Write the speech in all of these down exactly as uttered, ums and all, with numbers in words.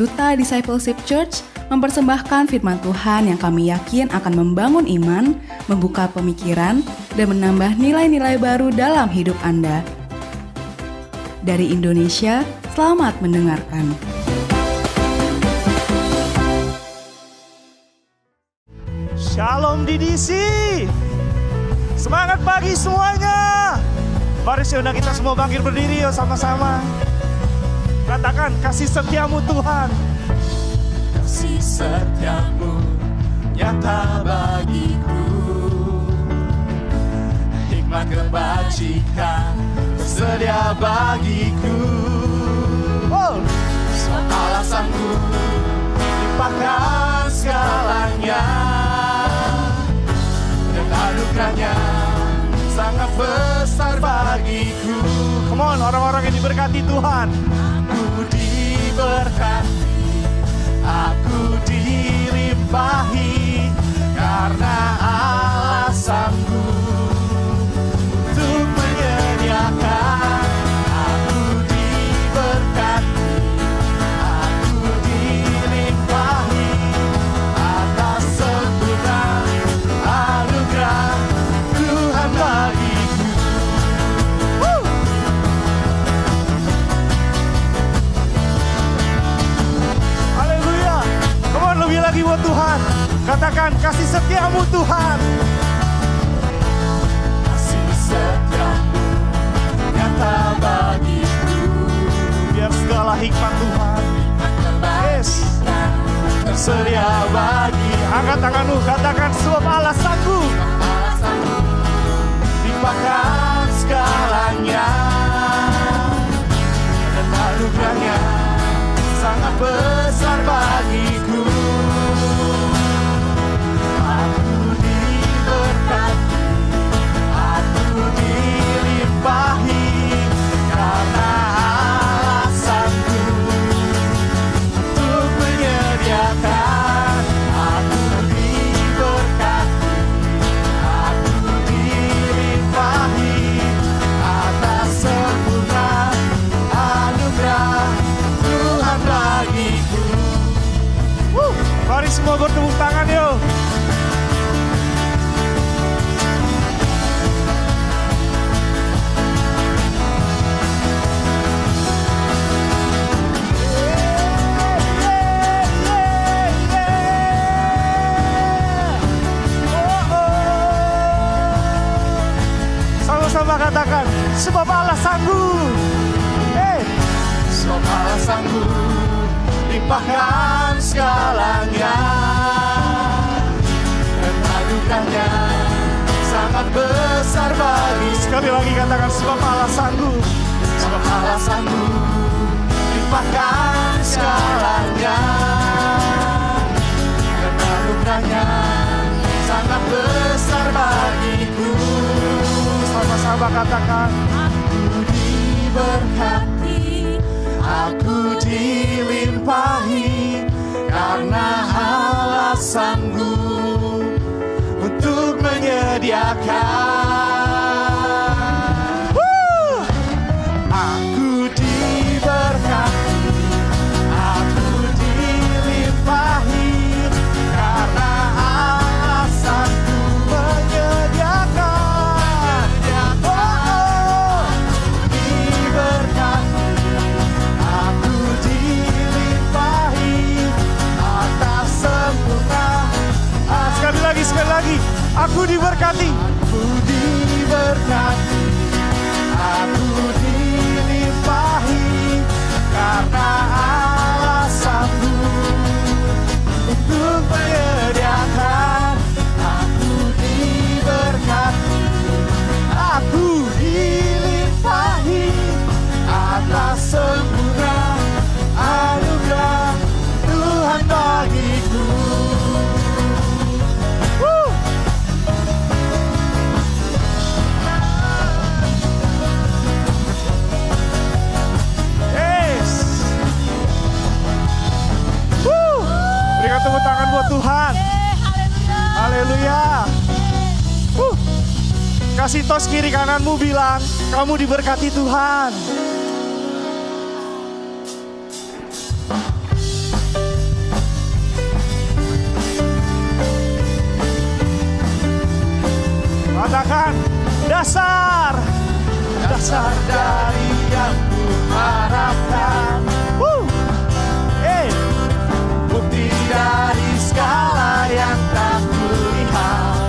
Duta Discipleship Church mempersembahkan firman Tuhan yang kami yakin akan membangun iman, membuka pemikiran, dan menambah nilai-nilai baru dalam hidup Anda. Dari Indonesia, selamat mendengarkan. Shalom D D C. Semangat pagi semuanya. Mari saudara kita semua bangkit berdiri yuk sama-sama. Katakan kasih setiamu Tuhan. Kasih setiamu nyata bagiku. Hikmat kebajikan tersedia bagiku. Oh. Sebab alasanku limpahkan segalanya. Dan anugerahnya sangat besar bagiku. Come on, orang-orang yang diberkati Tuhan. Aku diberkati, aku dilimpahi, karena alasanmu untuk menyediakan. Aku diberkati, aku dilimpahi, atas sempurna anugerah Tuhan bagiku. Woo! Haleluya. Come on, lebih lagi buat Tuhan. Katakan kasih setiamu Tuhan. Kasih setiamu nyata bagiku. Biar segala hikmat Tuhan yes, tersedia bagi. angkat tanganmu, katakan sebab alasanku Limpahkan segalanya, dan anugerahnya sangat besar bagiku. Aku diberkati, aku dilimpahi, karena alasanku untuk menyediakan. Aku diberkati, aku dilimpahi, atas sempurna anugerah Tuhan bagiku. Wuh, mari semua bertepuk tangan yuk. Sama-sama katakan sebab alasanku. Hey. Sebab alasanku limpahkan segalanya, dan anugerahnya sangat besar bagi. Sekali lagi katakan sebab alasanku. Sebab alasanku limpahkan segalanya, dan anugerahnya sangat besar bagiku. Sama-sama katakan Aku diberkati, aku dilimpahi, karena alasanmu untuk menyediakan. Woo! Aku diberkati, aku dilimpahi, karena alasanku menyediakan. Oh, diberkati, aku dilimpahi, atas sempurna. Ah, sekali lagi, sekali lagi. Aku diberkati. Aku diberkati, aku dilimpahi, karena alasanmu untuk menyediakan. Aku diberkati, aku dilimpahi, atas sempurna anugerah Tuhan bagiku. Woo! Yes. Woo! Berikan tepuk tangan buat Tuhan. Haleluya. Wuh. Kasih tos kiri kananmu bilang, kamu diberkati Tuhan. Katakan dasar, dasar dari yang ku harapkan. Woo. Hey. Bukti dari skala yang tak kulihat.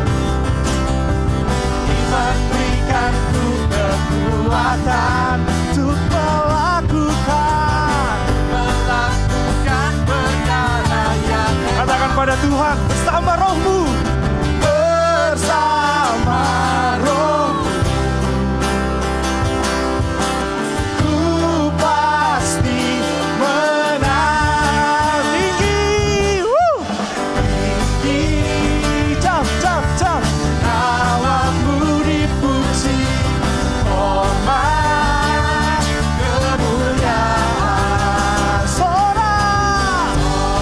Iman berikanku kekuatan Untuk melakukan Melakukan perkara yang Katakan pada Tuhan, bersama rohmu, bersama rohmu ku pasti menang. tinggi, Woo. Tinggi Jump, jump, jump. namamu dipuji, hormat kemuliaan. Sorak.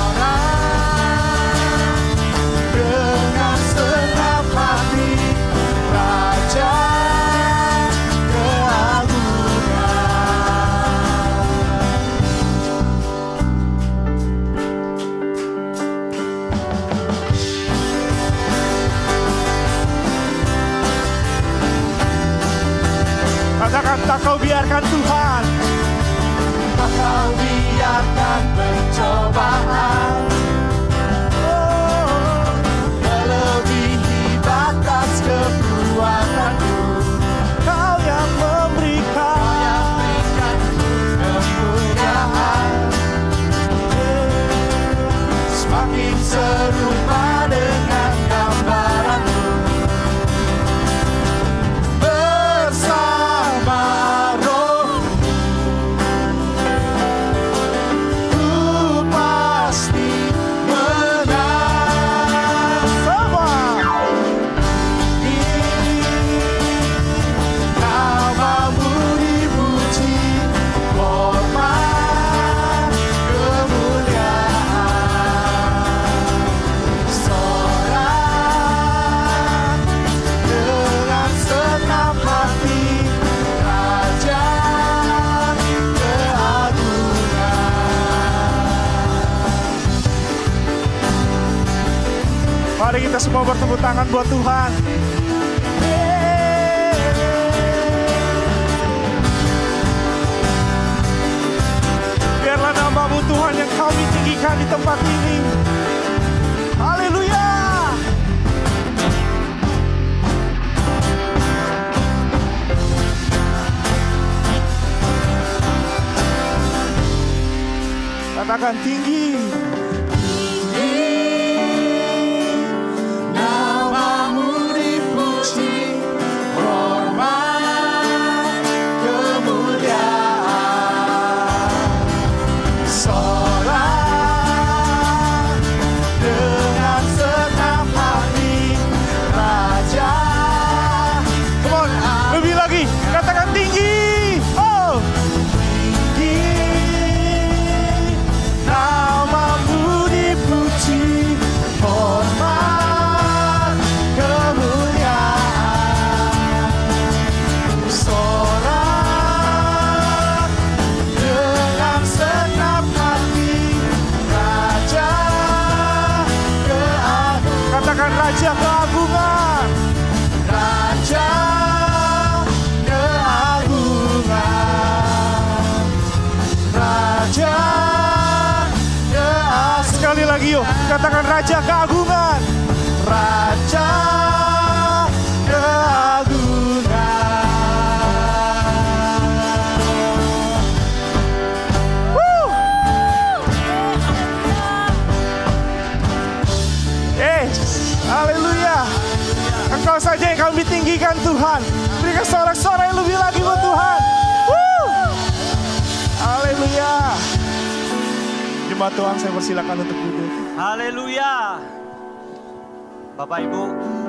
Dengan senang hati Raja keagungan. Katakan tak kau biarkan Tuhan Tak kau biarkan pencobaan melebihi batas kekuatanku. Kau yang memberikan Kemuliaan semakin serupa dengan gambaranmu. Bersama rohmu ku pasti menang. semua. Namamu dipuji, hormat kemuliaan. Sorak dengan senang hati Raja keagungan. Mari kita semua bertepuk tangan buat Tuhan. Biarlah namamu Tuhan yang kami tinggikan di tempat ini. Haleluya. Katakan tinggi. Namamu dipuji, hormat kemuliaan. Sorak dengan senang hati Raja. Come on, lebih lagi. Katakan tinggi. Oh. Namamu dipuji, hormat kemuliaan. Sorak dengan senang hati Raja keagungan. Katakan Raja keagungan. Raja keagungan. Raja keagungan. Sekali lagi yuk. Katakan Raja keagungan. Raja keagungan. Woo. Eh, haleluya. Engkau saja yang kami tinggikan Tuhan. Berikan sorak-sorai yang lebih lagi buat Tuhan. Woo. Haleluya. Jemaat Tuhan, saya persilakan untuk duduk. Haleluya. Bapak Ibu,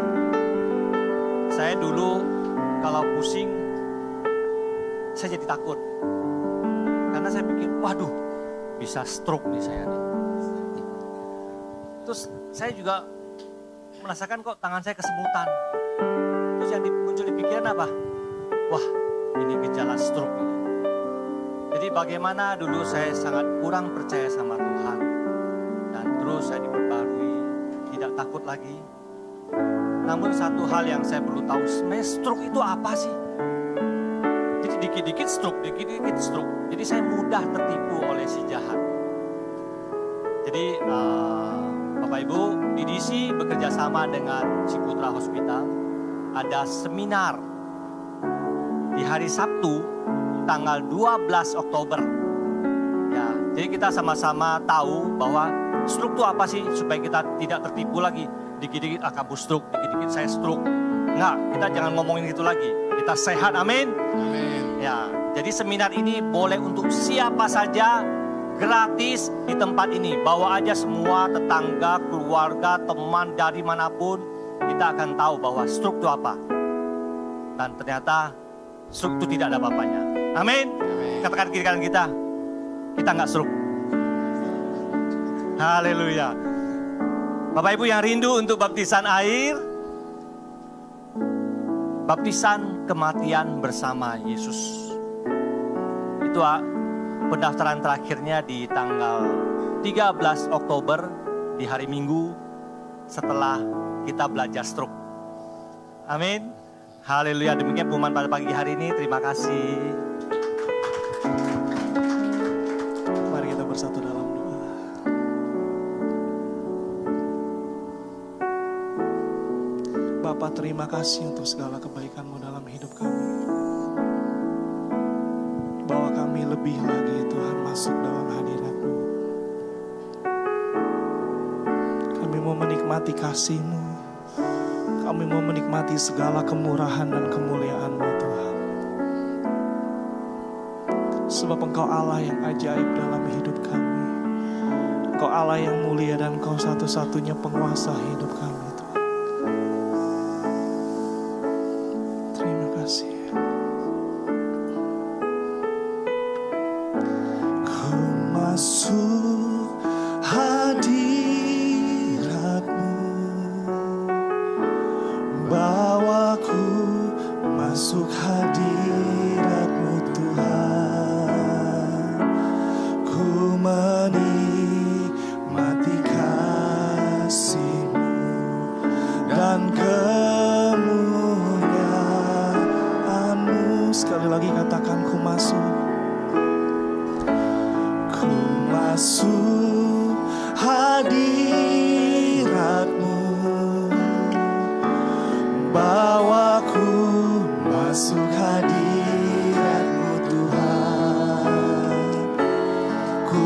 saya dulu kalau pusing, saya jadi takut. Karena saya pikir, waduh, bisa stroke nih saya nih. Terus saya juga merasakan kok tangan saya kesemutan. Terus yang muncul di pikiran apa? Wah, ini gejala stroke ini. Jadi bagaimana dulu saya sangat kurang percaya sama Tuhan. Dan terus saya diperbarui, tidak takut lagi. Namun satu hal yang saya perlu tahu, sebenarnya stroke itu apa sih? Jadi dikit-dikit stroke, dikit-dikit stroke. Jadi saya mudah tertipu oleh si jahat. Jadi uh, Bapak Ibu, D D C bekerja sama dengan Ciputra Hospital. Ada seminar di hari Sabtu tanggal dua belas Oktober. Ya, jadi kita sama-sama tahu bahwa stroke itu apa sih, supaya kita tidak tertipu lagi. Dikit-dikit ah kamu stroke, dikit-dikit saya stroke. Enggak, kita jangan ngomongin itu lagi. Kita sehat, amin. Amin. Ya, jadi seminar ini boleh untuk siapa saja, gratis di tempat ini. Bawa aja semua tetangga, keluarga, teman dari manapun. Kita akan tahu bahwa stroke itu apa. Dan ternyata stroke itu tidak ada apa-apanya. Amin. Katakan kiri kanan kita, kita nggak stroke. Haleluya. Bapak Ibu yang rindu untuk baptisan air, baptisan kematian bersama Yesus. Itu pendaftaran terakhirnya di tanggal tiga belas Oktober, di hari Minggu setelah kita belajar stroke. Amin. Haleluya. Demikian pengumuman pada pagi hari ini. Terima kasih. Mari kita bersatu dalam doa. Bapa, terima kasih untuk segala kebaikan-Mu dalam hidup kami. Bahwa kami lebih lagi Tuhan masuk dalam hadirat-Mu. Kami mau menikmati kasih-Mu. Kami mau menikmati segala kemurahan dan kemuliaan-Mu Tuhan. Sebab Engkau Allah yang ajaib dalam hidup kami. Engkau Allah yang mulia dan Engkau satu-satunya penguasa hidup kami Tuhan. Terima kasih. Ku masuk hadirat-Mu, bawaku masuk hadirat-Mu Tuhan. Ku menikmati kasih-Mu dan kemuliaan-Mu. Sekali lagi katakan, ku masuk. Ku masuk hadirat-Mu, bawaku masuk hadirat-Mu Tuhan. Ku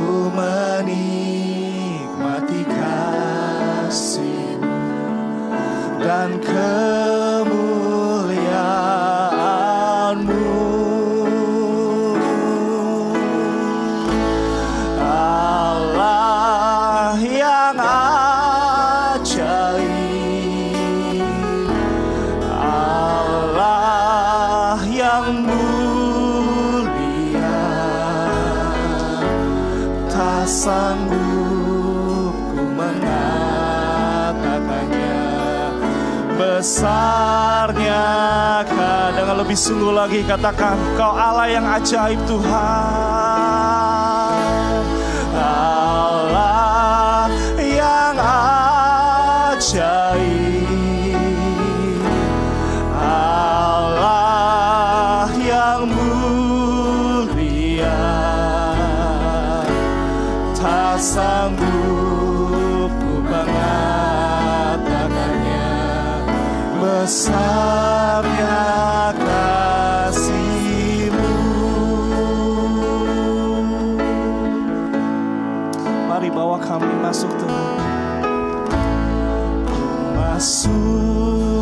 menikmati kasih-Mu dan kemuliaan-Mu. Allah yang ajaib, Allah yang mulia, tak sanggup ku mengatakannya. Besarnya Kau, dengan lebih sungguh lagi katakan, Kau Allah yang ajaib Tuhan. Allah yang ajaib, Allah yang mulia, tak sanggup ku mengatakannya. Besarnya kasih-Mu. Mari bawa kami masuk Tuhan. Ku masuk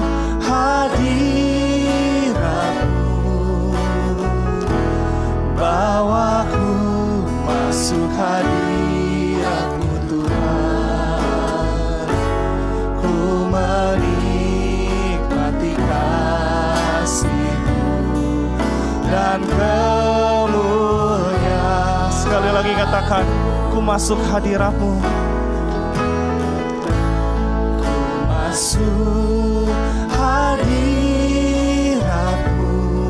hadirat-Mu, bawaku masuk hadirat-Mu Tuhan. Ku menikmati kasih-Mu dan kemuliaan. Sekali lagi katakan, ku masuk hadirat-Mu. Ku masuk hadirat-Mu,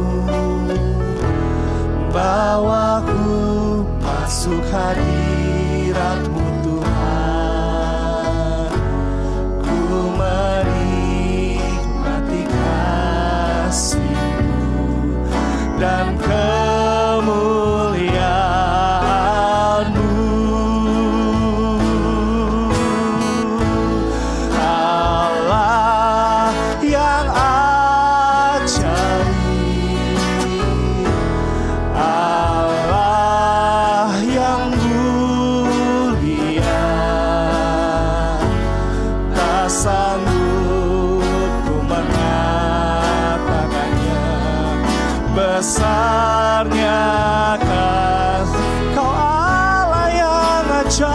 bawaku masuk hadirat-Mu Tuhan. Ku menikmati besarnya kasih. Kau Allah yang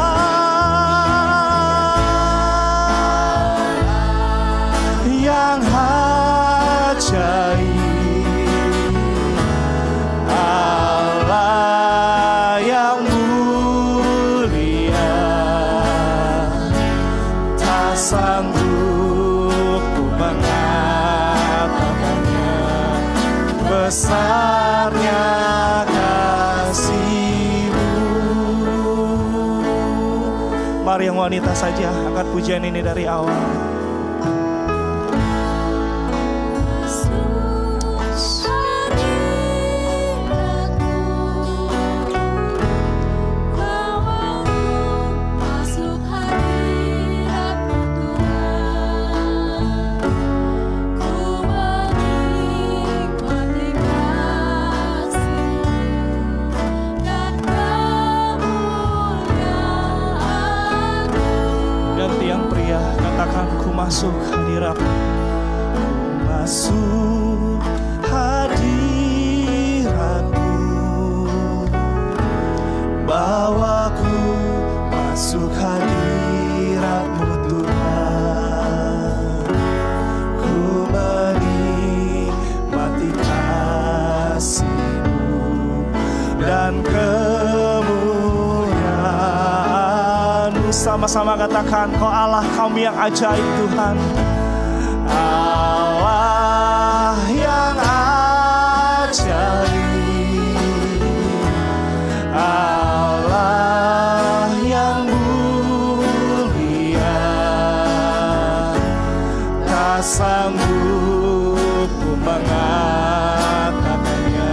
ajaib, yang ajaib. Allah yang mulia, tak sanggup ku mengatakannya. Besarnya kasih-Mu. Mari yang wanita saja angkat pujian ini dari awal. Masuk hadirat-Mu, masuk hadirat-Mu, bawaku masuk hadirat-Mu Tuhan. Ku menikmati kasih-Mu dan kemuliaan-Mu. Sama-sama katakan, Kau Allah, Kami yang ajaib Tuhan. Allah yang ajaib, Allah yang mulia, tak sanggup ku mengatakannya.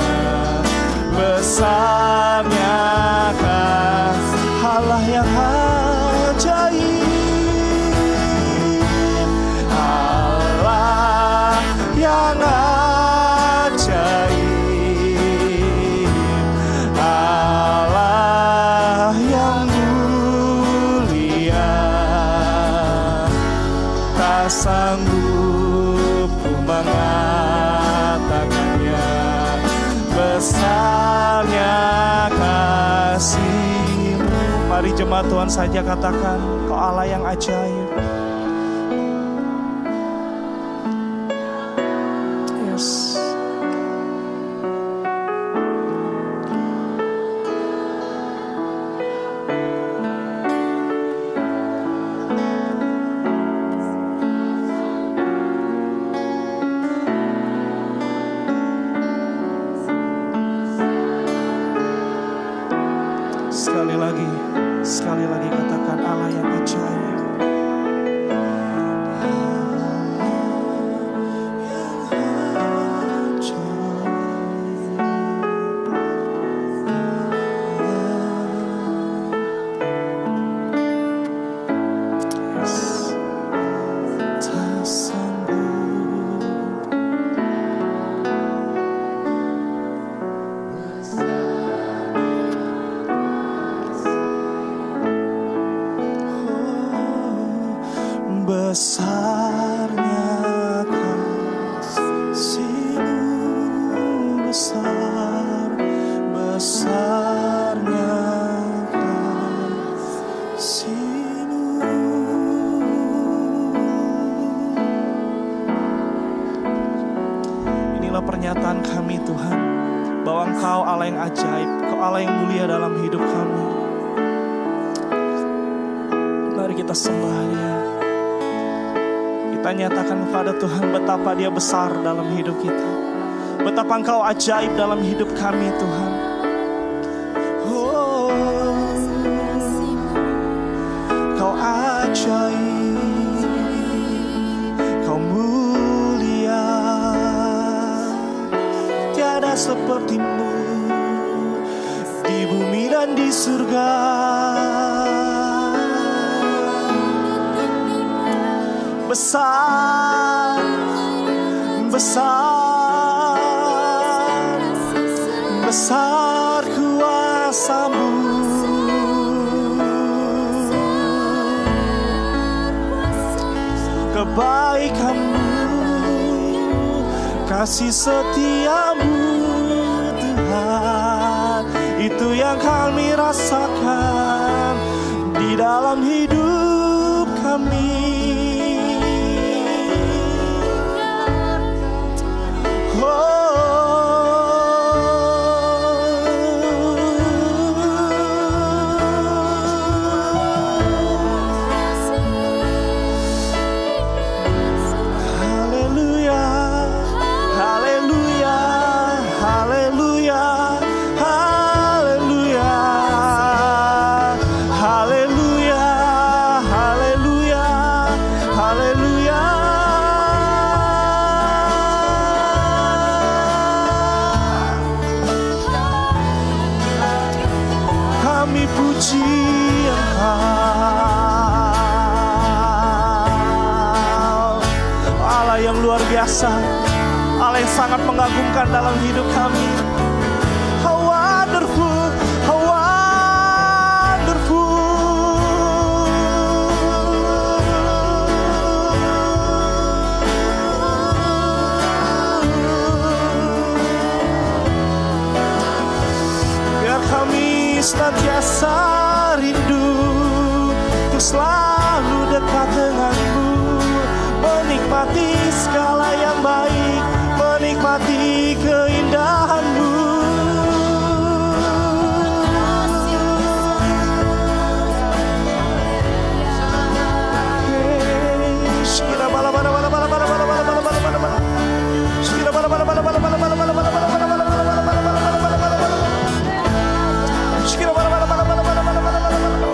Besarnya kasih Allah yang ajaib, Allah yang ajaib, Allah yang mulia, tak sanggup ku mengatakannya. Besarnya kasih-Mu. Mari jemaat Tuhan saja katakan, Kau Allah yang ajaib. Yes. Sekali lagi, sekali lagi katakan Allah yang ajaib. Besarnya kasih-Mu, besar, besarnya kasih-Mu. Inilah pernyataan kami Tuhan, bahwa Engkau Allah yang ajaib, Kau Allah yang mulia dalam hidup kami. Mari kita sembah Dia. Kita nyatakan kepada Tuhan betapa Dia besar dalam hidup kita, betapa Engkau ajaib dalam hidup kami Tuhan. Oh, Kau ajaib, Kau mulia, tiada seperti-Mu di bumi dan di surga. Besar, besar, besar kuasa-Mu, kebaikan-Mu, kasih setia-Mu. yang kami rasakan di dalam hidup kami. Allah yang sangat mengagumkan dalam hidup kami. How wonderful, how wonderful. Biar kami senantiasa rindu untuk selalu dekat denganmu, menikmati segala yang baik, menikmati keindahanmu. Shkira bala bala bala bala bala bala bala bala bala bala bala. Shkira bala bala bala bala bala bala bala bala bala bala bala bala bala bala bala bala. Shkira bala bala bala bala bala bala bala bala bala.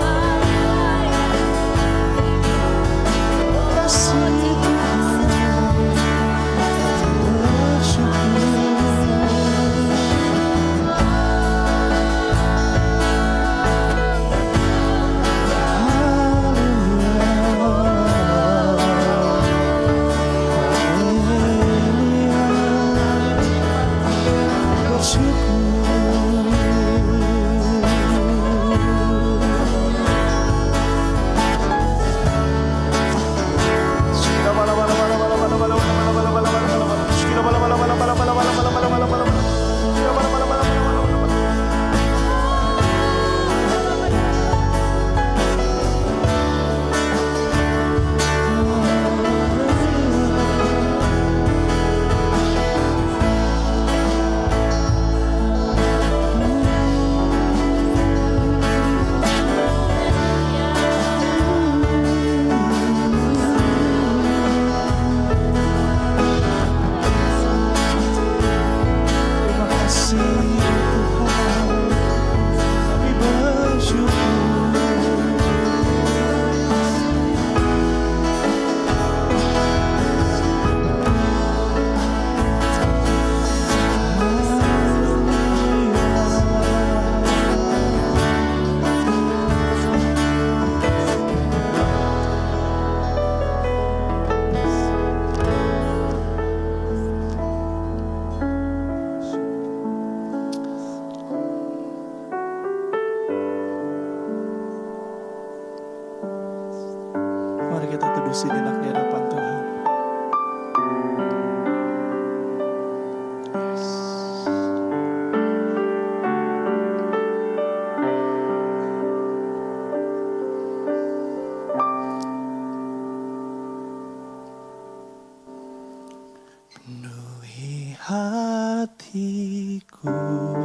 Hatiku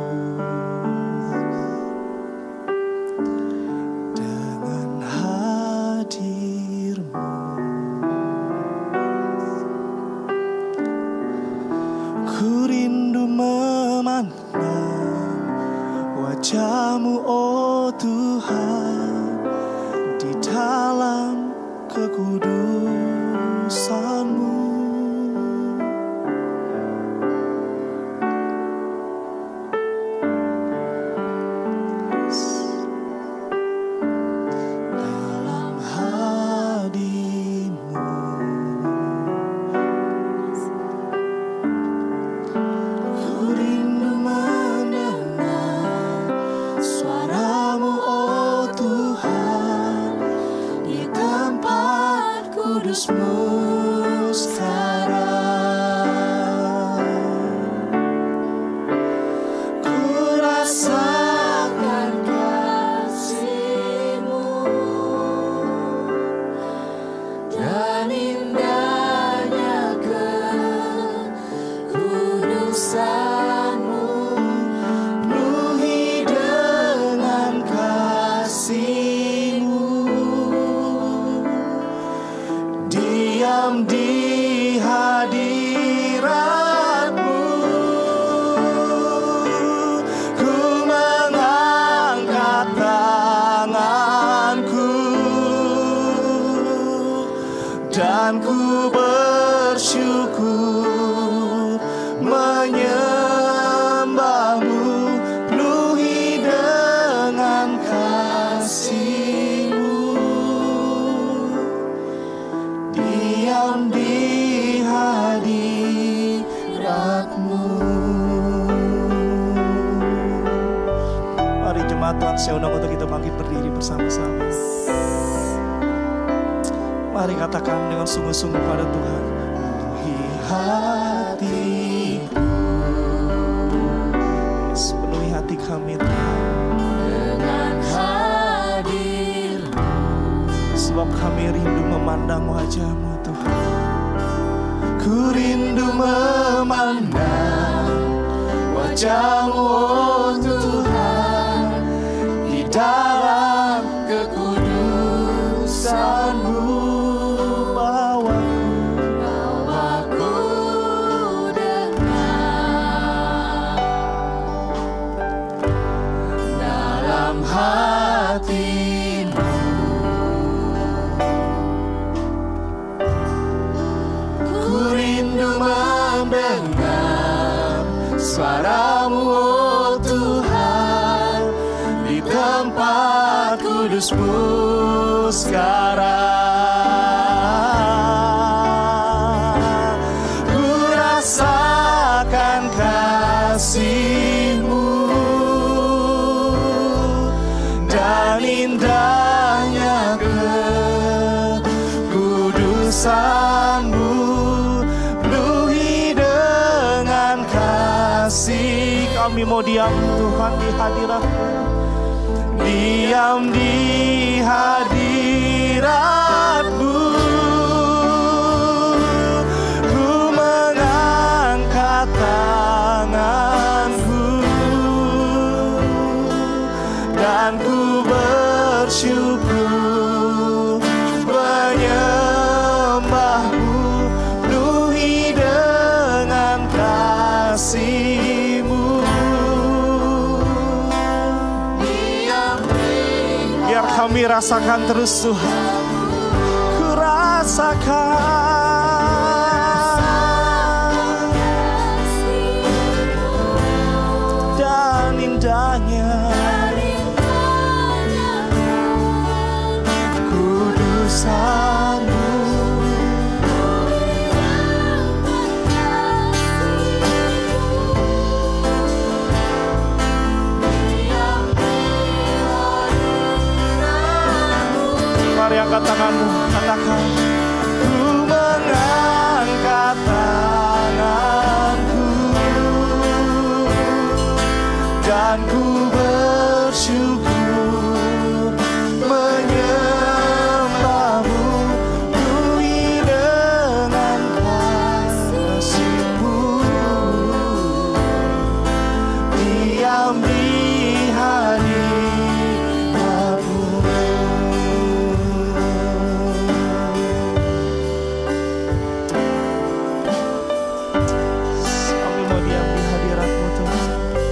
dengan hadirmu, ku rindu memandang wajahmu, oh Tuhan, di dalam kekudusanmu. Kudus-Mu. Mari jemaat Tuhan, saya undang untuk kita bangkit berdiri bersama-sama. Mari katakan dengan sungguh-sungguh pada Tuhan. Di hatiku, yes, penuhi hati kami Tuhan dengan hadir-Mu, sebab kami rindu memandang wajah-Mu Tuhan. ku rindu memandang wajah-Mu, oh Tuhan, di dalam kekudusan-Mu. Hati-Mu, ku rindu mendengar suara-Mu, oh Tuhan, di tempat kudus-Mu sekarang. Ku rasakan kasih-Mu dan indahnya kekudusan-Mu, penuhi dengan kasih. Kami mau diam Tuhan di hadirat-Mu, diam di hadirat-Mu. Ku mengangkat tanganku dan ku bersyukur menyembah-Mu, penuhi dengan kasih-Mu. biar kami rasakan terus Tuhan. Ku rasakan dan indahnya kudusan-Mu. Mari angkat tanganmu, katakan. Ku mengangkat tanganku dan ku bersyukur menyembah-Mu, penuhi dengan kasih-Mu. Diam di hadirat-Mu. Kami mau diam di hadirat-Mu Tuhan.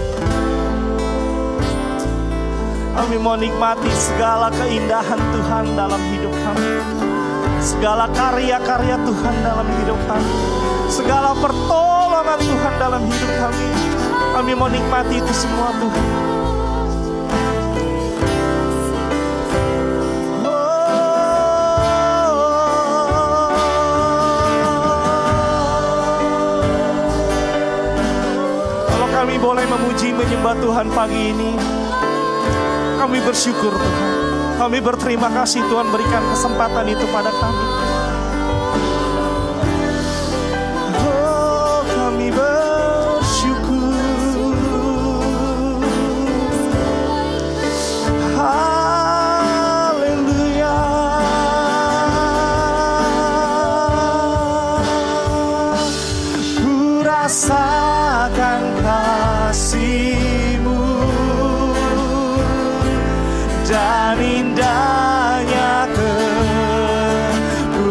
Kami mau nikmati segala keindahan Tuhan dalam hidup kami, segala karya-karya Tuhan dalam hidup kami, segala pertolongan Tuhan dalam hidup kami. Kami mau nikmati itu semua Tuhan. Kalau kami boleh memuji menyembah Tuhan pagi ini, kami bersyukur Tuhan. Kami berterima kasih Tuhan berikan kesempatan itu pada kami. Oh, kami bersyukur. Haleluya. Ku rasakan kasih-Mu dan indahnya kekudusan-Mu.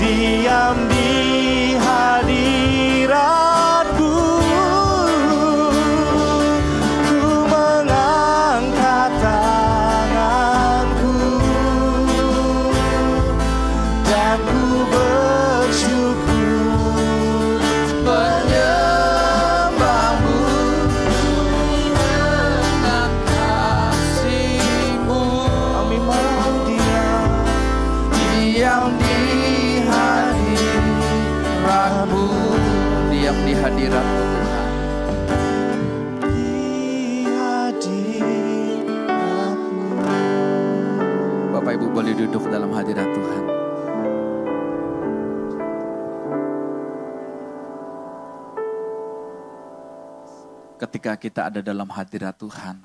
diam di hadiratmu. Ku mengangkat tanganku dan ku bersyukur menyembahmu dengan kasih-Mu. Kami mau diam, diam di hadirat-Mu, diam di hadirat-Mu Tuhan. di hadirat-Mu. Bapak Ibu boleh duduk dalam hadirat Tuhan. Ketika kita ada dalam hadirat Tuhan,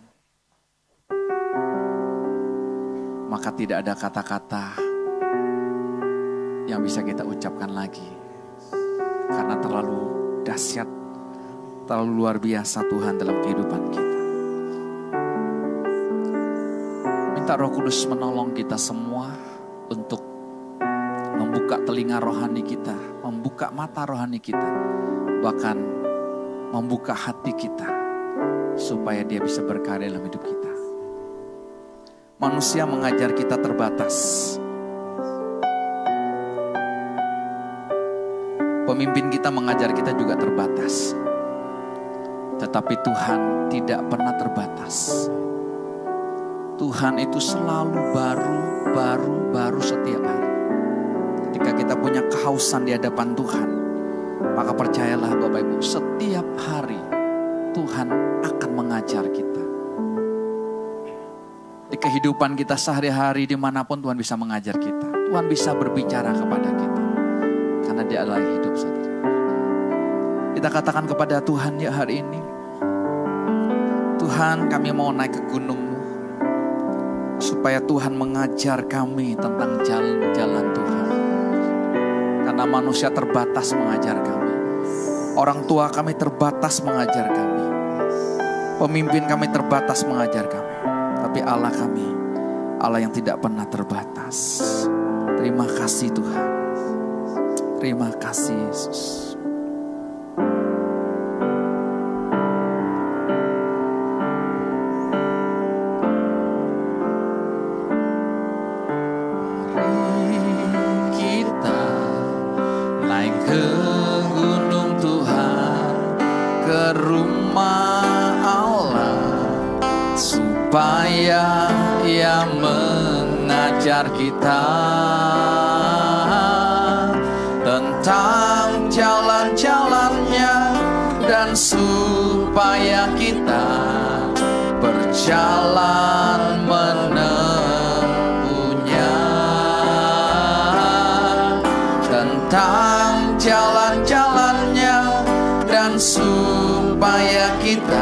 maka tidak ada kata-kata yang bisa kita ucapkan lagi. Karena terlalu dahsyat, terlalu luar biasa Tuhan dalam kehidupan kita. Minta Roh Kudus menolong kita semua untuk membuka telinga rohani kita, membuka mata rohani kita, bahkan membuka hati kita supaya Dia bisa berkarya dalam hidup kita. Manusia mengajar kita terbatas. Pemimpin kita mengajar kita juga terbatas. Tetapi Tuhan tidak pernah terbatas. Tuhan itu selalu baru, baru, baru setiap hari. Ketika kita punya kehausan di hadapan Tuhan, maka percayalah Bapak Ibu, setiap hari Tuhan akan mengajar kita. Di kehidupan kita sehari-hari dimanapun Tuhan bisa mengajar kita. Tuhan bisa berbicara kepada kita. Karena Dia adalah hidup saudara. Kita katakan kepada Tuhan ya hari ini, Tuhan kami mau naik ke gunung-Mu, supaya Tuhan mengajar kami tentang jalan-jalan Tuhan. Karena manusia terbatas mengajar kami. Orang tua kami terbatas mengajar kami. Pemimpin kami terbatas mengajar kami. Tapi Allah kami, Allah yang tidak pernah terbatas. Terima kasih Tuhan. Terima kasih Yesus. Supaya Ia mengajar kita tentang jalan-jalannya, dan supaya kita berjalan menempuhnya. Tentang jalan-jalannya, dan supaya kita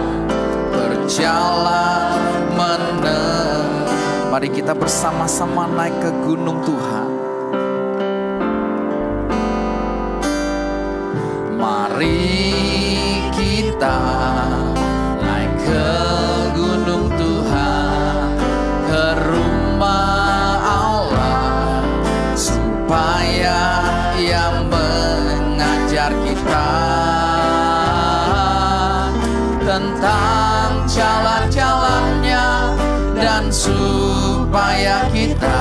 berjalan menem. Mari kita bersama-sama naik ke gunung Tuhan. Mari kita naik ke gunung Tuhan, ke rumah Allah, supaya Ia mengajar kita tentang jalan-jalannya, dan supaya kita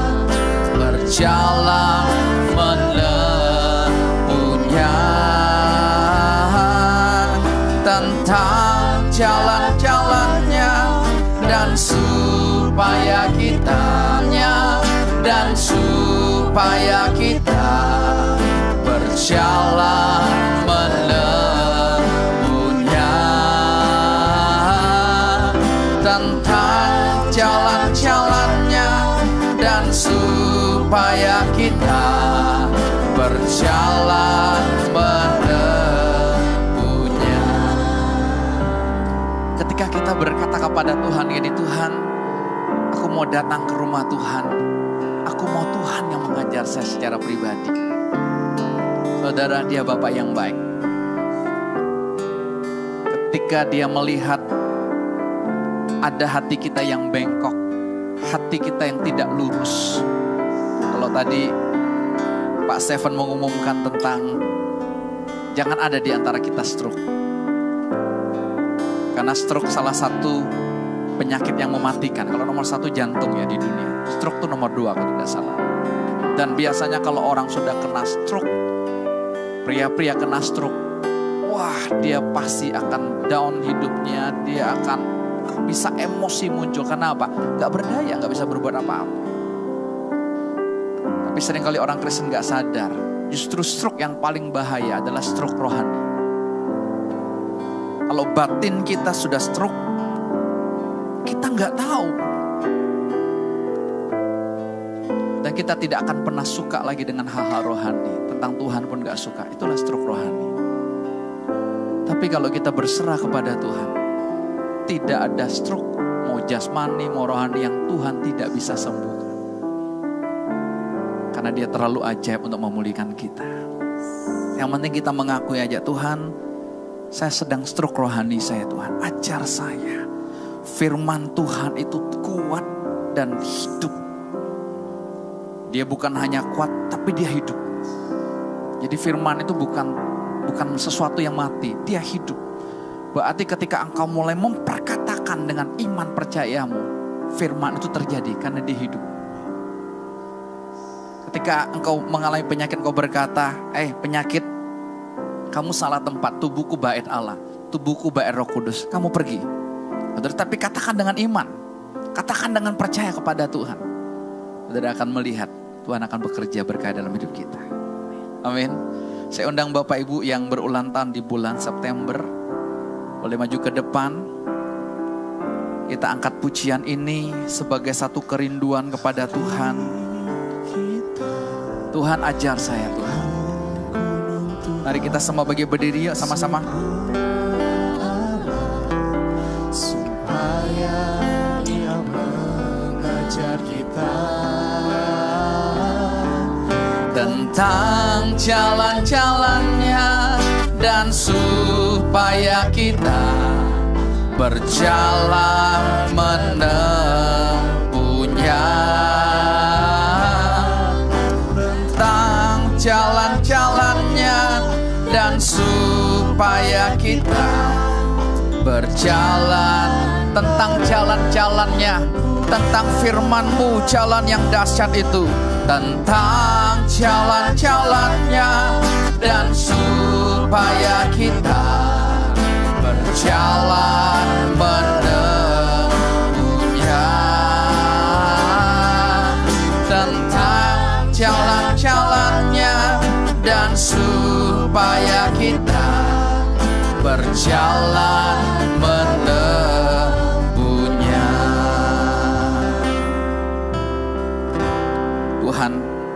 berjalan menempuhnya. Tentang jalan-jalannya, dan supaya kita dan supaya kita berjalan menempuhnya. Tentang jalan-jalannya, dan supaya kita berjalan menempuhnya. Ketika kita berkata kepada Tuhan, ini Tuhan, aku mau datang ke rumah Tuhan, aku mau Tuhan yang mengajar saya secara pribadi. Saudara, Dia Bapa yang baik. Ketika Dia melihat ada hati kita yang bengkok, hati kita yang tidak lurus. Kalau tadi Pak Stephen mengumumkan tentang jangan ada di antara kita stroke. Karena stroke salah satu penyakit yang mematikan. Kalau nomor satu jantung ya di dunia. Stroke itu nomor dua kalau tidak salah. Dan biasanya kalau orang sudah kena stroke, pria-pria kena stroke, wah dia pasti akan down hidupnya, dia akan bisa emosi muncul. Karena apa? Gak berdaya, gak bisa berbuat apa-apa. Tapi seringkali orang Kristen gak sadar, justru stroke yang paling bahaya adalah stroke rohani. Kalau batin kita sudah stroke, kita gak tahu. Dan kita tidak akan pernah suka lagi dengan hal-hal rohani. Tentang Tuhan pun gak suka, itulah stroke rohani. Tapi kalau kita berserah kepada Tuhan, tidak ada stroke, mau jasmani, mau rohani yang Tuhan tidak bisa sembuhkan. Karena dia terlalu ajaib untuk memulihkan kita. Yang penting kita mengakui aja, Tuhan, saya sedang stroke rohani saya Tuhan. Ajar saya. Firman Tuhan itu kuat dan hidup. Dia bukan hanya kuat, tapi dia hidup. Jadi firman itu bukan bukan sesuatu yang mati, dia hidup. Berarti ketika engkau mulai memperkatakan dengan iman percayamu, firman itu terjadi karena dia hidup. Ketika engkau mengalami penyakit, engkau berkata, eh penyakit, kamu salah tempat, tubuhku bait Allah, tubuhku bait Roh Kudus, kamu pergi. Tapi katakan dengan iman, katakan dengan percaya kepada Tuhan. Saudara akan melihat Tuhan akan bekerja berkah dalam hidup kita. Amin. Saya undang Bapak Ibu yang berulang tahun di bulan September, boleh maju ke depan. Kita angkat pujian ini sebagai satu kerinduan kepada Tuhan. Tuhan ajar saya Tuhan. Mari kita semua bagi berdiri yuk sama-sama. Supaya Dia mengajar kita tentang jalan-jalannya, dan supaya kita berjalan menempuhnya. Tentang jalan-jalannya, dan supaya kita berjalan. Tentang jalan-jalannya, tentang firman-Mu, jalan yang dahsyat itu. Tentang jalan-jalannya, dan supaya kita berjalan menempuhnya. Tentang jalan-jalannya, dan supaya kita berjalan menempuhnya. Tuhan,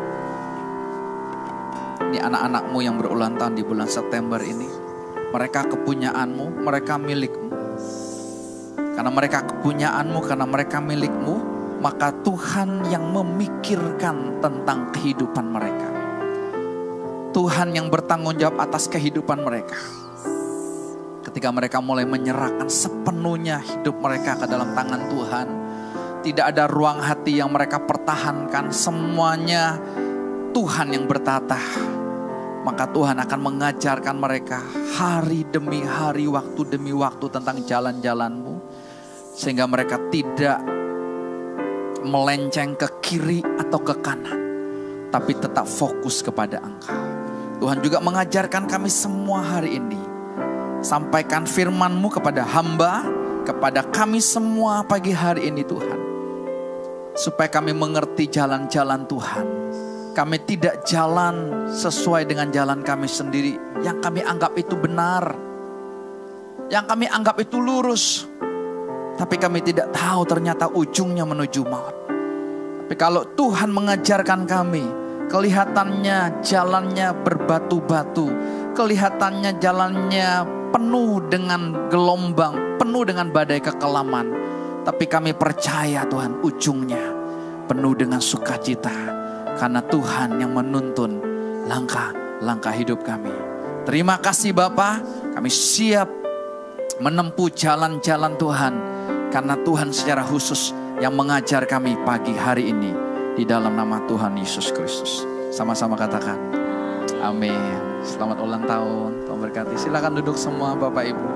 ini anak-anak-Mu yang berulang tahun di bulan September ini, mereka kepunyaan-Mu, mereka milik-Mu. Karena mereka kepunyaan-Mu, karena mereka milik-Mu, maka Tuhan yang memikirkan tentang kehidupan mereka. Tuhan yang bertanggung jawab atas kehidupan mereka. Ketika mereka mulai menyerahkan sepenuhnya hidup mereka ke dalam tangan Tuhan, tidak ada ruang hati yang mereka pertahankan, semuanya Tuhan yang bertata. Maka Tuhan akan mengajarkan mereka hari demi hari, waktu demi waktu tentang jalan-jalan-Mu. Sehingga mereka tidak melenceng ke kiri atau ke kanan, tapi tetap fokus kepada Engkau. Tuhan juga mengajarkan kami semua hari ini. Sampaikan firman-Mu kepada hamba, kepada kami semua pagi hari ini Tuhan. Supaya kami mengerti jalan-jalan Tuhan. Kami tidak jalan sesuai dengan jalan kami sendiri. Yang kami anggap itu benar. Yang kami anggap itu lurus. Tapi kami tidak tahu ternyata ujungnya menuju maut. Tapi kalau Tuhan mengajarkan kami, kelihatannya jalannya berbatu-batu. Kelihatannya jalannya penuh dengan gelombang, penuh dengan badai kekelaman. Tapi kami percaya Tuhan ujungnya penuh dengan sukacita. Karena Tuhan yang menuntun langkah-langkah hidup kami. Terima kasih Bapa, kami siap menempuh jalan-jalan Tuhan. Karena Tuhan secara khusus yang mengajar kami pagi hari ini. Di dalam nama Tuhan Yesus Kristus. Sama-sama katakan. Amin. Selamat ulang tahun. Tuhan berkati. Silakan duduk semua Bapak Ibu.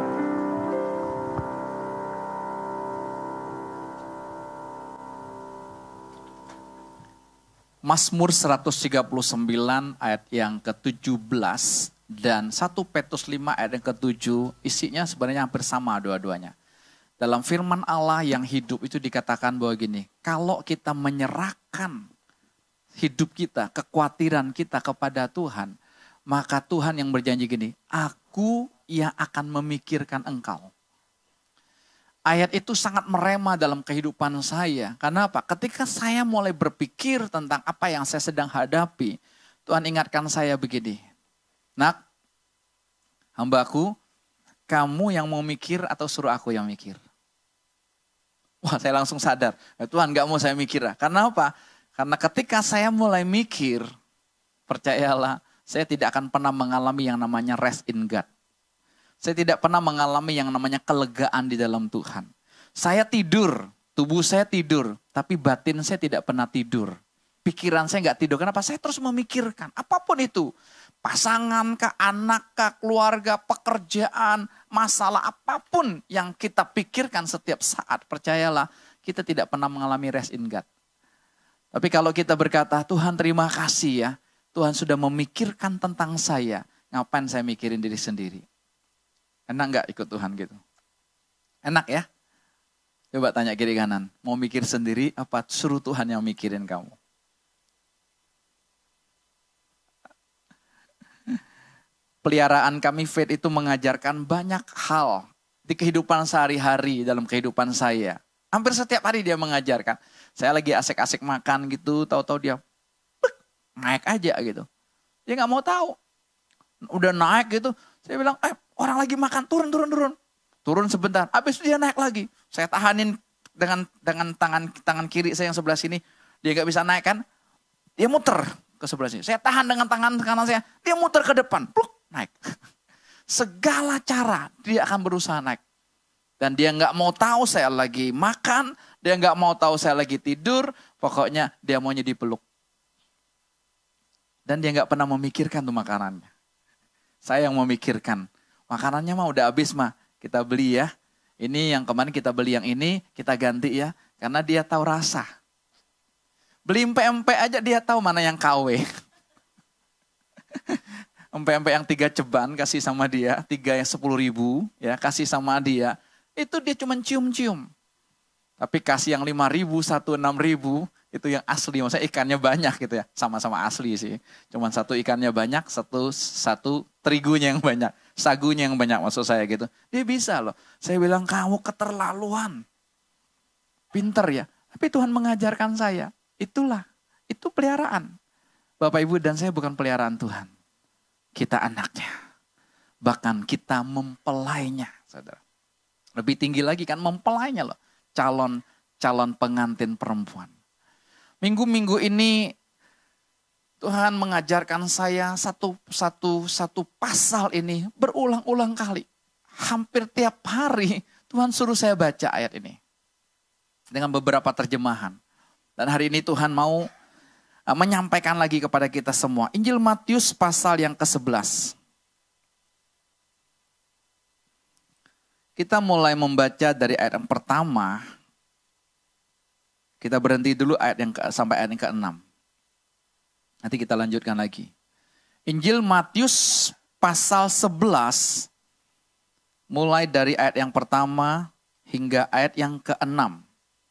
Mazmur seratus tiga puluh sembilan ayat yang ketujuh belas dan satu Petrus lima ayat yang ketujuh, isinya sebenarnya hampir sama dua-duanya. Dalam firman Allah yang hidup itu dikatakan bahwa gini, kalau kita menyerahkan hidup kita, kekhawatiran kita kepada Tuhan, maka Tuhan yang berjanji gini, aku yang akan memikirkan engkau. Ayat itu sangat merema dalam kehidupan saya. Karena apa? Ketika saya mulai berpikir tentang apa yang saya sedang hadapi, Tuhan ingatkan saya begini, nak, hambaku, kamu yang mau mikir atau suruh aku yang mikir? Wah, saya langsung sadar, Tuhan gak mau saya mikir. Karena apa? Karena ketika saya mulai mikir, percayalah, saya tidak akan pernah mengalami yang namanya rest in God. Saya tidak pernah mengalami yang namanya kelegaan di dalam Tuhan. Saya tidur, tubuh saya tidur, tapi batin saya tidak pernah tidur. Pikiran saya gak tidur, kenapa? Saya terus memikirkan, apapun itu. Pasangan kah, anak kah, keluarga, pekerjaan, masalah apapun yang kita pikirkan setiap saat, percayalah, kita tidak pernah mengalami rest in God. Tapi kalau kita berkata, Tuhan terima kasih ya, Tuhan sudah memikirkan tentang saya, ngapain saya mikirin diri sendiri? Enak gak ikut Tuhan gitu? Enak ya? Coba tanya kiri kanan, mau mikir sendiri apa suruh Tuhan yang mikirin kamu? Peliharaan kami Faith itu mengajarkan banyak hal di kehidupan sehari-hari dalam kehidupan saya. Hampir setiap hari dia mengajarkan. Saya lagi asik-asik makan gitu, tahu-tahu dia naik aja gitu. Dia gak mau tahu. Udah naik gitu, saya bilang, eh orang lagi makan, turun, turun, turun. Turun sebentar, habis itu dia naik lagi. Saya tahanin dengan dengan tangan tangan kiri saya yang sebelah sini. Dia gak bisa naik kan, dia muter ke sebelah sini. Saya tahan dengan tangan kanan saya, dia muter ke depan, pluk, naik. Segala cara dia akan berusaha naik. Dan dia gak mau tahu saya lagi makan, dia gak mau tahu saya lagi tidur, pokoknya dia maunya dipeluk. Dan dia gak pernah memikirkan tuh makanannya. Saya yang memikirkan, makanannya mah udah habis mah, kita beli ya. Ini yang kemarin kita beli yang ini, kita ganti ya. Karena dia tahu rasa. Beli empe-empe aja dia tahu mana yang K W. Empe-empe yang tiga ceban kasih sama dia, tiga yang sepuluh ribu ya kasih sama dia. Itu dia cuma cium-cium. Tapi kasih yang lima ribu, satu enam ribu, itu yang asli. Maksudnya ikannya banyak gitu ya. Sama-sama asli sih. Cuman satu ikannya banyak, satu satu terigunya yang banyak. Sagunya yang banyak maksud saya gitu. Dia bisa loh. Saya bilang kamu keterlaluan. Pinter ya. Tapi Tuhan mengajarkan saya. Itulah. Itu peliharaan. Bapak Ibu dan saya bukan peliharaan Tuhan. Kita anaknya. Bahkan kita mempelainya. Saudara. Lebih tinggi lagi kan mempelainya loh. Calon calon pengantin perempuan. Minggu-minggu ini Tuhan mengajarkan saya satu satu satu pasal ini berulang-ulang kali. Hampir tiap hari Tuhan suruh saya baca ayat ini. Dengan beberapa terjemahan. Dan hari ini Tuhan mau menyampaikan lagi kepada kita semua. Injil Matius pasal yang kesebelas. Kita mulai membaca dari ayat yang pertama. Kita berhenti dulu ayat yang ke, sampai ayat yang keenam. Nanti kita lanjutkan lagi. Injil Matius pasal sebelas. Mulai dari ayat yang pertama hingga ayat yang keenam.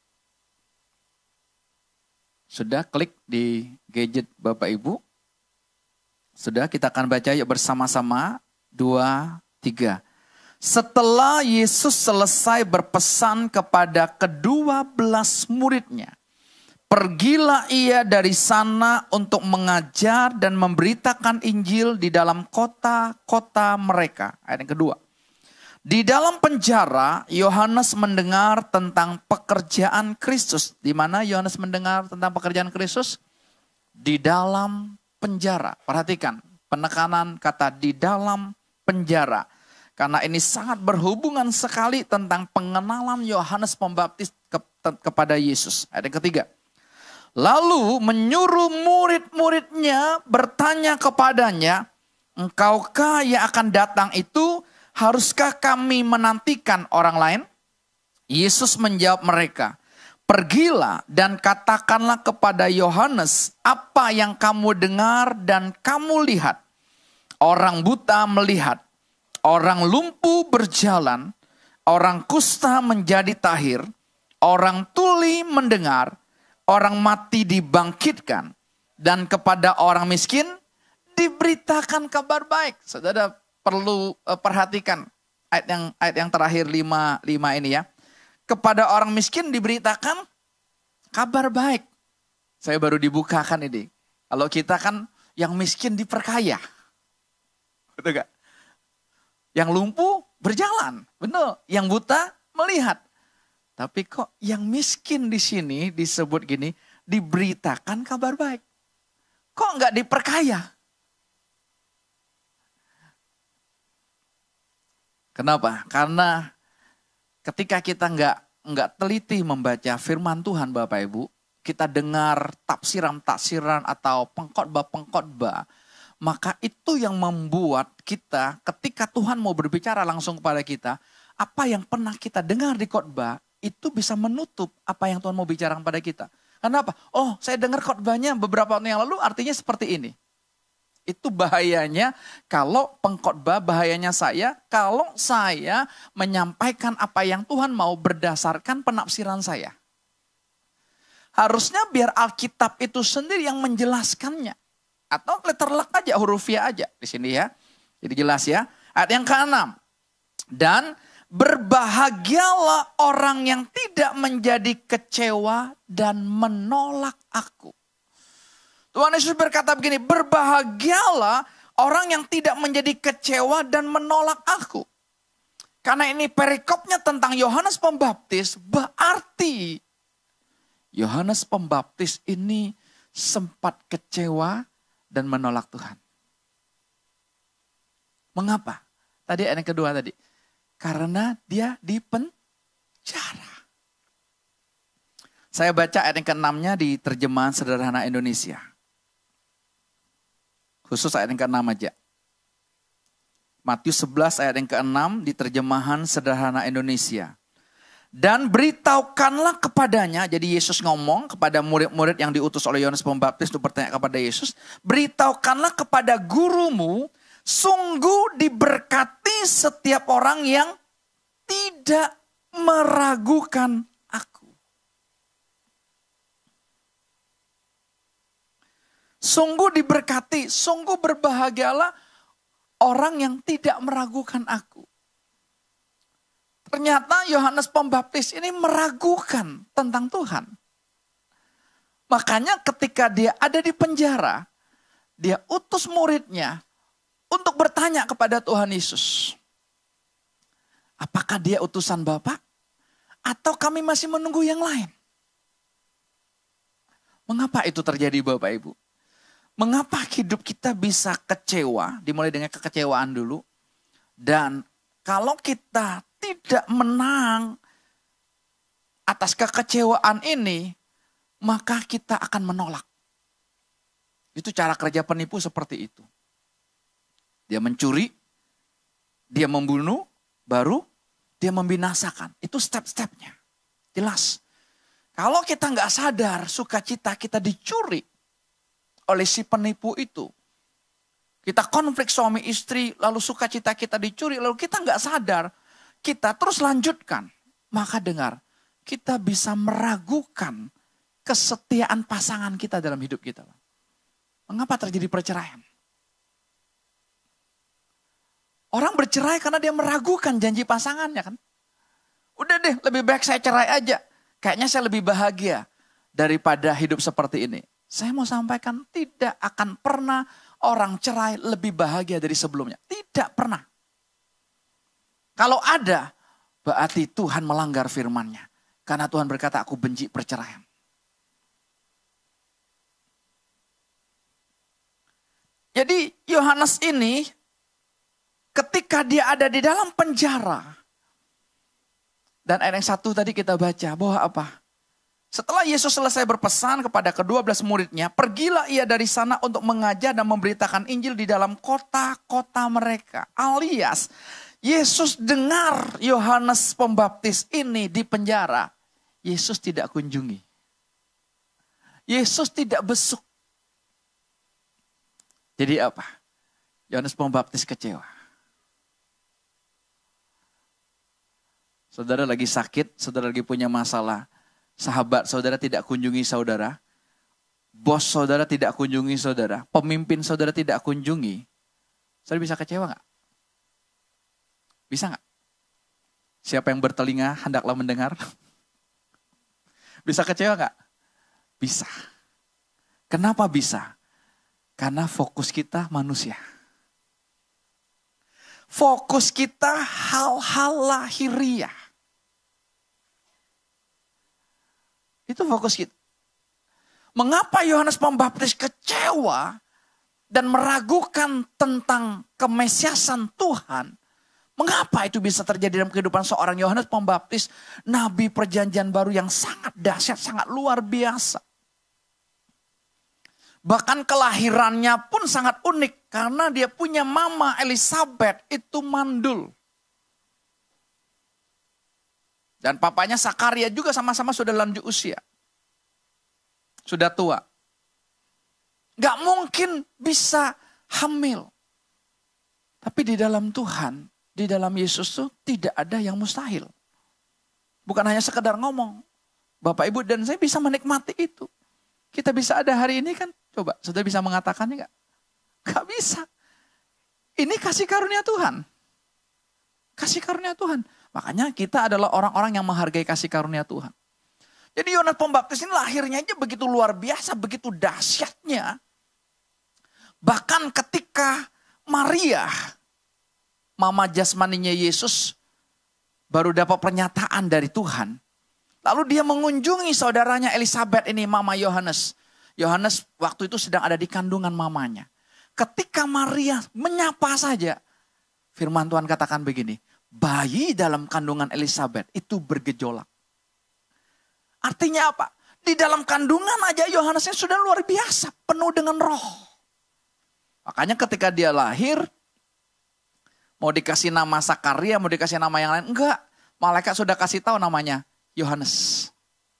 Sudah klik di gadget Bapak Ibu. Sudah kita akan baca yuk bersama-sama. Dua, tiga. Setelah Yesus selesai berpesan kepada kedua belas muridnya, pergilah ia dari sana untuk mengajar dan memberitakan Injil di dalam kota-kota mereka. Ayat yang kedua. Di dalam penjara, Yohanes mendengar tentang pekerjaan Kristus. Di mana Yohanes mendengar tentang pekerjaan Kristus? Di dalam penjara. Perhatikan, penekanan kata di dalam penjara. Karena ini sangat berhubungan sekali tentang pengenalan Yohanes Pembaptis ke, te, kepada Yesus. Ayat yang ketiga. Lalu menyuruh murid-muridnya bertanya kepadanya, engkaukah yang akan datang itu? Haruskah kami menantikan orang lain? Yesus menjawab mereka, pergilah dan katakanlah kepada Yohanes apa yang kamu dengar dan kamu lihat. Orang buta melihat, orang lumpuh berjalan, orang kusta menjadi tahir, orang tuli mendengar, orang mati dibangkitkan, dan kepada orang miskin diberitakan kabar baik. Saudara perlu uh, perhatikan ayat yang ayat yang terakhir lima, lima ini ya. Kepada orang miskin diberitakan kabar baik. Saya baru dibukakan ini. Kalau kita kan yang miskin diperkaya. Betul gak? Yang lumpuh berjalan. Betul. Yang buta melihat. Tapi kok yang miskin di sini disebut gini, diberitakan kabar baik. Kok nggak diperkaya? Kenapa? Karena ketika kita nggak nggak teliti membaca firman Tuhan Bapak Ibu, kita dengar tafsiran-tafsiran atau pengkhotbah-pengkhotbah, maka itu yang membuat kita ketika Tuhan mau berbicara langsung kepada kita, apa yang pernah kita dengar di khotbah itu bisa menutup apa yang Tuhan mau bicara kepada kita. Kenapa? Oh, saya dengar khotbahnya beberapa tahun yang lalu artinya seperti ini. Itu bahayanya kalau pengkhotbah, bahayanya saya kalau saya menyampaikan apa yang Tuhan mau berdasarkan penafsiran saya. Harusnya biar Alkitab itu sendiri yang menjelaskannya. Atau letterlock aja, hurufiah aja di sini ya. Jadi jelas ya. Ayat yang keenam. Dan berbahagialah orang yang tidak menjadi kecewa dan menolak aku. Tuhan Yesus berkata begini, berbahagialah orang yang tidak menjadi kecewa dan menolak aku. Karena ini perikopnya tentang Yohanes Pembaptis, berarti Yohanes Pembaptis ini sempat kecewa dan menolak Tuhan. Mengapa? Tadi ayat yang kedua tadi. Karena dia di penjara. Saya baca ayat yang keenamnya di terjemahan sederhana Indonesia. Khusus ayat yang keenam aja. Matius sebelas ayat yang keenam di terjemahan sederhana Indonesia. Dan beritahukanlah kepadanya, jadi Yesus ngomong kepada murid-murid yang diutus oleh Yohanes Pembaptis untuk bertanya kepada Yesus. Beritahukanlah kepada gurumu, sungguh diberkati setiap orang yang tidak meragukan aku. Sungguh diberkati, sungguh berbahagialah orang yang tidak meragukan aku. Ternyata Yohanes Pembaptis ini meragukan tentang Tuhan. Makanya ketika dia ada di penjara, dia utus muridnya untuk bertanya kepada Tuhan Yesus. Apakah dia utusan Bapa? Atau kami masih menunggu yang lain? Mengapa itu terjadi Bapak Ibu? Mengapa hidup kita bisa kecewa, dimulai dengan kekecewaan dulu. Dan kalau kita tidak menang atas kekecewaan ini, maka kita akan menolak. Itu cara kerja penipu seperti itu. Dia mencuri, dia membunuh, baru dia membinasakan. Itu step-stepnya. Jelas. Kalau kita nggak sadar sukacita kita dicuri oleh si penipu itu. Kita konflik suami istri, lalu sukacita kita dicuri, lalu kita nggak sadar. Kita terus lanjutkan. Maka dengar, kita bisa meragukan kesetiaan pasangan kita dalam hidup kita. Mengapa terjadi perceraian? Orang bercerai karena dia meragukan janji pasangannya kan. Udah deh, lebih baik saya cerai aja. Kayaknya saya lebih bahagia daripada hidup seperti ini. Saya mau sampaikan tidak akan pernah orang cerai lebih bahagia dari sebelumnya. Tidak pernah. Kalau ada, berarti Tuhan melanggar firman-Nya. Karena Tuhan berkata, aku benci perceraian. Jadi Yohanes ini ketika dia ada di dalam penjara. Dan ayat yang satu tadi kita baca bahwa apa? Setelah Yesus selesai berpesan kepada kedua belas muridnya, pergilah ia dari sana untuk mengajar dan memberitakan Injil di dalam kota-kota mereka. Alias, Yesus dengar Yohanes Pembaptis ini di penjara. Yesus tidak kunjungi. Yesus tidak besuk. Jadi apa? Yohanes Pembaptis kecewa. Saudara lagi sakit, saudara lagi punya masalah. Sahabat saudara tidak kunjungi saudara. Bos saudara tidak kunjungi saudara. Pemimpin saudara tidak kunjungi. Saudara bisa kecewa gak? Bisa gak? Siapa yang bertelinga hendaklah mendengar. Bisa kecewa gak? Bisa. Kenapa bisa? Karena fokus kita manusia. Fokus kita hal-hal lahiriah. Itu fokus kita. Mengapa Yohanes Pembaptis kecewa dan meragukan tentang kemesiasan Tuhan? Mengapa itu bisa terjadi dalam kehidupan seorang Yohanes Pembaptis, nabi perjanjian baru yang sangat dahsyat, sangat luar biasa. Bahkan kelahirannya pun sangat unik karena dia punya mama Elizabeth itu mandul. Dan papanya Sakaria juga sama-sama sudah lanjut usia. Sudah tua. Gak mungkin bisa hamil. Tapi di dalam Tuhan, di dalam Yesus tuh tidak ada yang mustahil. Bukan hanya sekedar ngomong. Bapak, Ibu, dan saya bisa menikmati itu. Kita bisa ada hari ini kan, coba, saudara bisa mengatakannya gak? Gak bisa. Ini kasih karunia Tuhan. Kasih karunia Tuhan. Makanya kita adalah orang-orang yang menghargai kasih karunia Tuhan. Jadi Yohanes Pembaptis ini lahirnya aja begitu luar biasa, begitu dahsyatnya. Bahkan ketika Maria, mama jasmaninya Yesus, baru dapat pernyataan dari Tuhan. Lalu dia mengunjungi saudaranya Elizabeth ini, mama Yohanes. Yohanes waktu itu sedang ada di kandungan mamanya. Ketika Maria menyapa saja, firman Tuhan katakan begini, bayi dalam kandungan Elizabeth itu bergejolak. Artinya apa? Di dalam kandungan aja Yohanesnya sudah luar biasa, penuh dengan roh. Makanya ketika dia lahir, mau dikasih nama Sakaria, mau dikasih nama yang lain, enggak. Malaikat sudah kasih tahu namanya Yohanes.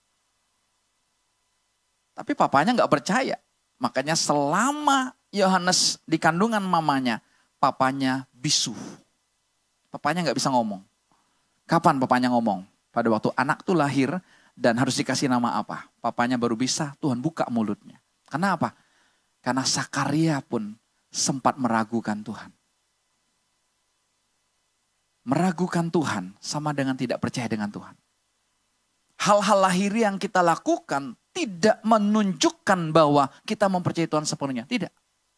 Tapi papanya enggak percaya. Makanya selama Yohanes di kandungan mamanya, papanya bisu. Papanya nggak bisa ngomong. Kapan papanya ngomong? Pada waktu anak tuh lahir dan harus dikasih nama apa? Papanya baru bisa, Tuhan buka mulutnya. Karena apa? Karena Sakaria pun sempat meragukan Tuhan. Meragukan Tuhan sama dengan tidak percaya dengan Tuhan. Hal-hal lahir yang kita lakukan tidak menunjukkan bahwa kita mempercayai Tuhan sepenuhnya. Tidak.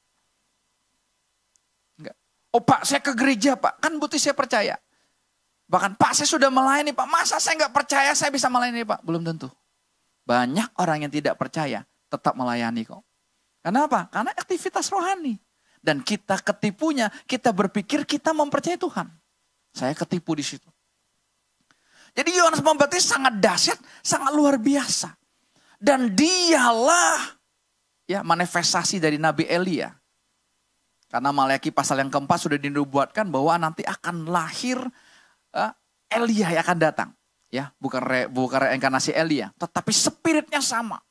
Oh Pak, saya ke gereja Pak, kan bukti saya percaya. Bahkan Pak, saya sudah melayani Pak, masa saya nggak percaya saya bisa melayani Pak? Belum tentu. Banyak orang yang tidak percaya tetap melayani kok. Kenapa? Karena aktivitas rohani. Dan kita ketipunya, kita berpikir kita mempercayai Tuhan. Saya ketipu di situ. Jadi Yohanes Pembaptis sangat dahsyat, sangat luar biasa. Dan dialah ya manifestasi dari Nabi Elia. Karena Maleakhi pasal yang keempat sudah dinubuatkan bahwa nanti akan lahir uh, Elia yang akan datang. Ya, bukan re, bukan reinkarnasi Elia, tetapi spiritnya sama.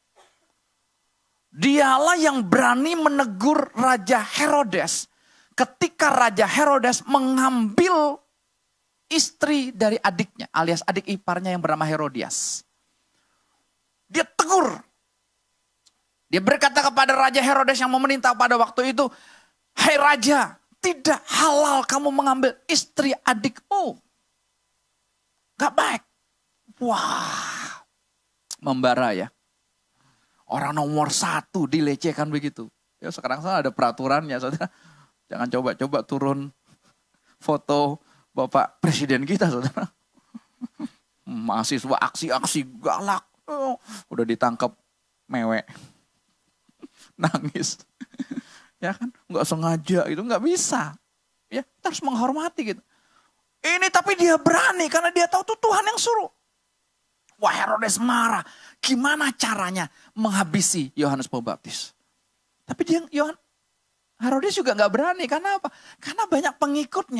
Dialah yang berani menegur Raja Herodes ketika Raja Herodes mengambil istri dari adiknya, alias adik iparnya yang bernama Herodias. Dia tegur. Dia berkata kepada Raja Herodes yang memerintah pada waktu itu, "Hai Raja, tidak halal kamu mengambil istri adikmu. Gak baik." Wah, membara ya. Orang nomor satu dilecehkan begitu. Ya sekarang ada peraturannya, saudara. Jangan coba-coba turun foto Bapak Presiden kita, saudara. Mahasiswa aksi-aksi galak. Oh, udah ditangkap mewek. Nangis. Ya kan, nggak sengaja itu nggak bisa. Ya, kita harus menghormati gitu. Ini tapi dia berani karena dia tahu tuh Tuhan yang suruh. Wah, Herodes marah. Gimana caranya menghabisi Yohanes Pembaptis? Tapi dia Yohanes Herodes juga nggak berani. Karena apa? Karena banyak pengikutnya.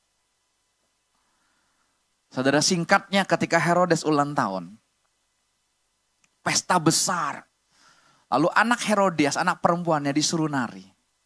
Saudara, singkatnya ketika Herodes ulang tahun, pesta besar. Lalu anak Herodias, anak perempuannya disuruh nari.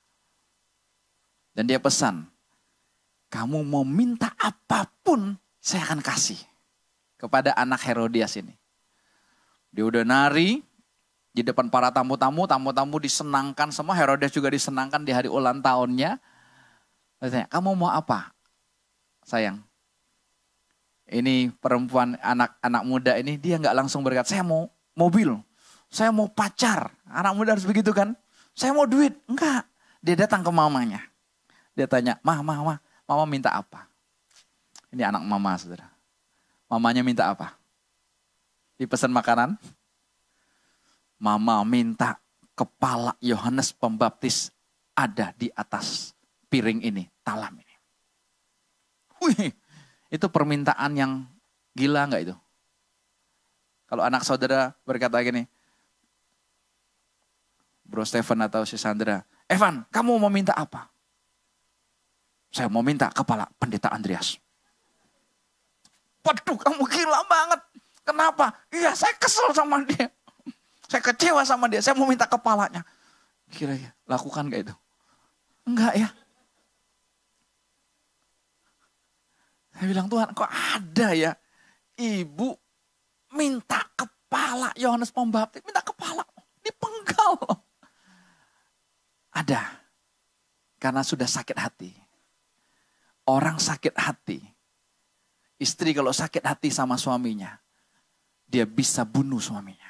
Dan dia pesan, kamu mau minta apapun saya akan kasih kepada anak Herodias ini. Dia udah nari di depan para tamu-tamu, tamu-tamu disenangkan semua, Herodias juga disenangkan di hari ulang tahunnya. Dia tanya, kamu mau apa? Sayang, ini perempuan anak-anak muda ini dia nggak langsung berkata, saya mau mobil, saya mau pacar. Anak muda harus begitu kan? Saya mau duit. Enggak. Dia datang ke mamanya. Dia tanya, mah, mah, mah, mama minta apa? Ini anak mama, saudara. Mamanya minta apa? Dipesan makanan? Mama minta kepala Yohanes Pembaptis ada di atas piring ini, talam ini. Wih, itu permintaan yang gila enggak itu? Kalau anak saudara berkata gini, Bro Stephen atau si Sandra, Evan, kamu mau minta apa? Saya mau minta kepala pendeta Andreas. Waduh, kamu gila banget. Kenapa? Iya, saya kesel sama dia. Saya kecewa sama dia, saya mau minta kepalanya. Kira-kira lakukan gak itu? Enggak ya. Saya bilang, Tuhan, kok ada ya ibu minta kepala Yohanes Pembaptis, minta kepala, dipenggal. Ada, karena sudah sakit hati. Orang sakit hati, istri kalau sakit hati sama suaminya, dia bisa bunuh suaminya.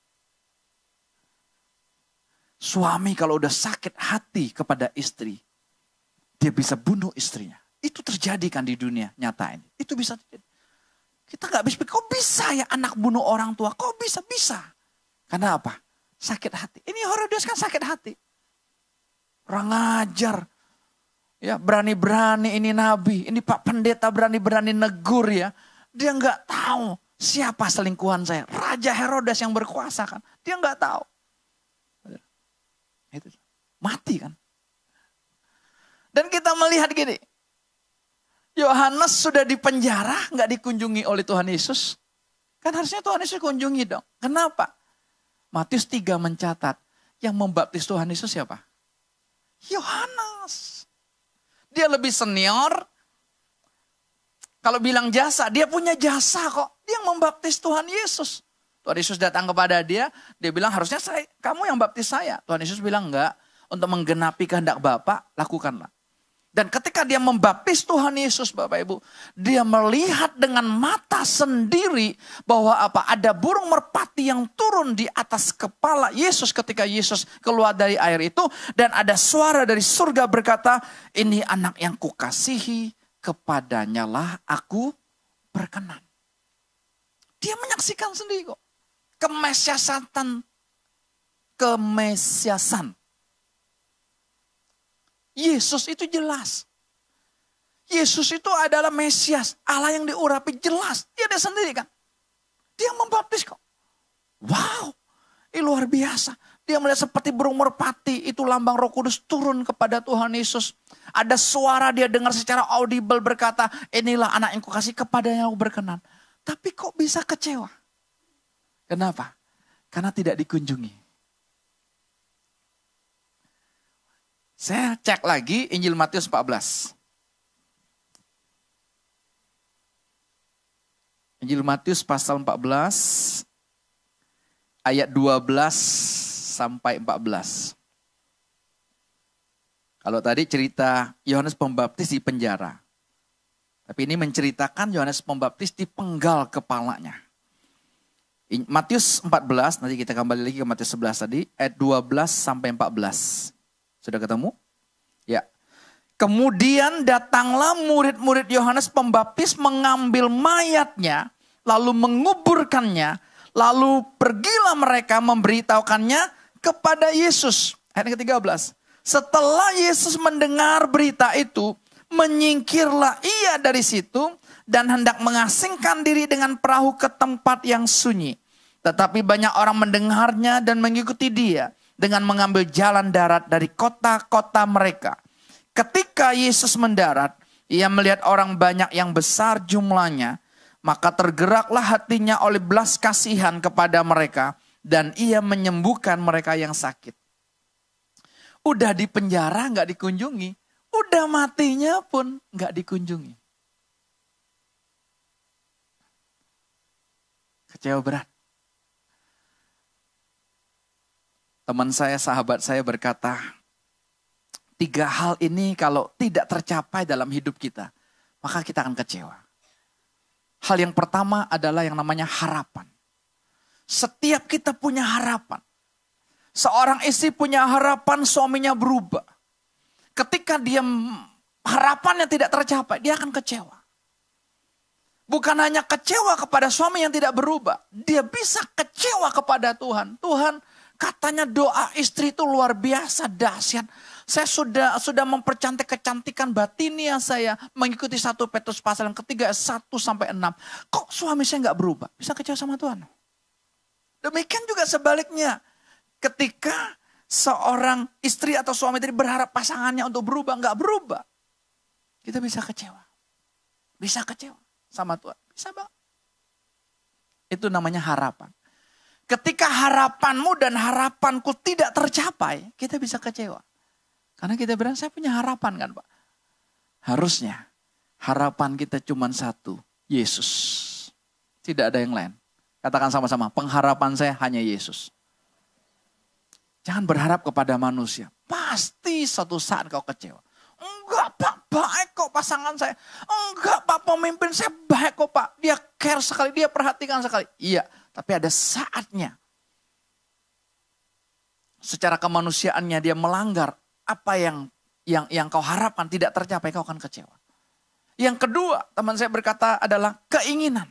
Suami kalau udah sakit hati kepada istri, dia bisa bunuh istrinya. Itu terjadi kan di dunia nyata ini. Itu bisa terjadi. Kita gak bisa, kok bisa ya anak bunuh orang tua? Kok bisa? Bisa. Karena apa? Sakit hati. Ini Herodes kan sakit hati. Orang ajar. Ya, berani-berani ini nabi. Ini Pak Pendeta berani-berani negur ya. Dia gak tahu siapa selingkuhan saya. Raja Herodes yang berkuasa kan. Dia gak tahu. Itu mati kan. Dan kita melihat gini. Yohanes sudah dipenjara, nggak dikunjungi oleh Tuhan Yesus. Kan harusnya Tuhan Yesus kunjungi dong. Kenapa? Matius tiga mencatat, yang membaptis Tuhan Yesus siapa? Yohanes. Dia lebih senior. Kalau bilang jasa, dia punya jasa kok. Dia yang membaptis Tuhan Yesus. Tuhan Yesus datang kepada dia, dia bilang harusnya saya, kamu yang baptis saya. Tuhan Yesus bilang enggak, untuk menggenapi kehendak Bapa, lakukanlah. Dan ketika dia membaptis Tuhan Yesus, Bapak Ibu, dia melihat dengan mata sendiri bahwa apa? Ada burung merpati yang turun di atas kepala Yesus ketika Yesus keluar dari air itu. Dan ada suara dari surga berkata, ini anak yang kukasihi, kepadanya lah aku berkenan. Dia menyaksikan sendiri kok. Kemesiasan. Kemesiasan. Yesus itu jelas. Yesus itu adalah Mesias. Allah yang diurapi jelas. Dia ada sendiri kan. Dia membaptis kok. Wow. Ini luar biasa. Dia melihat seperti burung merpati. Itu lambang Roh Kudus turun kepada Tuhan Yesus. Ada suara dia dengar secara audible berkata. Inilah anak yang kukasih, kepadanya aku berkenan. Tapi kok bisa kecewa? Kenapa? Karena tidak dikunjungi. Saya cek lagi Injil Matius empat belas. Injil Matius pasal empat belas ayat dua belas sampai empat belas. Kalau tadi cerita Yohanes Pembaptis di penjara. Tapi ini menceritakan Yohanes Pembaptis dipenggal kepalanya. Matius empat belas, nanti kita kembali lagi ke Matius sebelas tadi, ayat dua belas sampai empat belas. Sudah ketemu? Ya. Kemudian datanglah murid-murid Yohanes Pembaptis mengambil mayatnya, lalu menguburkannya, lalu pergilah mereka memberitahukannya kepada Yesus. Ayat ke tiga belas. Setelah Yesus mendengar berita itu, Menyingkirlah ia dari situ dan hendak mengasingkan diri dengan perahu ke tempat yang sunyi. Tetapi banyak orang mendengarnya dan mengikuti dia dengan mengambil jalan darat dari kota-kota mereka. Ketika Yesus mendarat, ia melihat orang banyak yang besar jumlahnya, maka tergeraklah hatinya oleh belas kasihan kepada mereka dan ia menyembuhkan mereka yang sakit. Udah di penjara nggak dikunjungi, udah matinya pun nggak dikunjungi. Kecewa berat. Teman saya, sahabat saya berkata, tiga hal ini kalau tidak tercapai dalam hidup kita, maka kita akan kecewa. Hal yang pertama adalah yang namanya harapan. Setiap kita punya harapan. Seorang istri punya harapan suaminya berubah. Ketika dia harapannya tidak tercapai, dia akan kecewa. Bukan hanya kecewa kepada suami yang tidak berubah, dia bisa kecewa kepada Tuhan. Tuhan, katanya doa istri itu luar biasa dahsyat. Saya sudah sudah mempercantik kecantikan batinia saya mengikuti satu Petrus pasal yang ketiga satu sampai enam. Kok suami saya nggak berubah? Bisa kecewa sama Tuhan. Demikian juga sebaliknya. Ketika seorang istri atau suami tadi berharap pasangannya untuk berubah, nggak berubah. Kita bisa kecewa. Bisa kecewa sama Tuhan. Bisa banget. Itu namanya harapan. Ketika harapanmu dan harapanku tidak tercapai, kita bisa kecewa. Karena kita bilang, saya punya harapan kan Pak. Harusnya harapan kita cuma satu, Yesus. Tidak ada yang lain. Katakan sama-sama, pengharapan saya hanya Yesus. Jangan berharap kepada manusia. Pasti suatu saat kau kecewa. Enggak Pak, baik kok pasangan saya. Enggak Pak, pemimpin saya baik kok Pak. Dia care sekali, dia perhatikan sekali. Iya, tapi ada saatnya. Secara kemanusiaannya dia melanggar apa yang yang yang kau harapkan tidak tercapai, kau akan kecewa. Yang kedua, teman saya berkata adalah keinginan.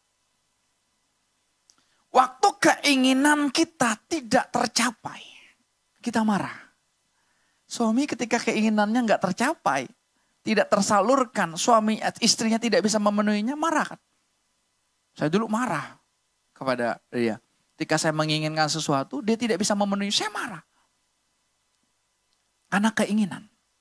Waktu keinginan kita tidak tercapai, kita marah. Suami ketika keinginannya nggak tercapai, tidak tersalurkan, suami istrinya tidak bisa memenuhinya, marah kan? Saya dulu marah kepada dia. Ketika saya menginginkan sesuatu, dia tidak bisa memenuhi, saya marah. Karena keinginan.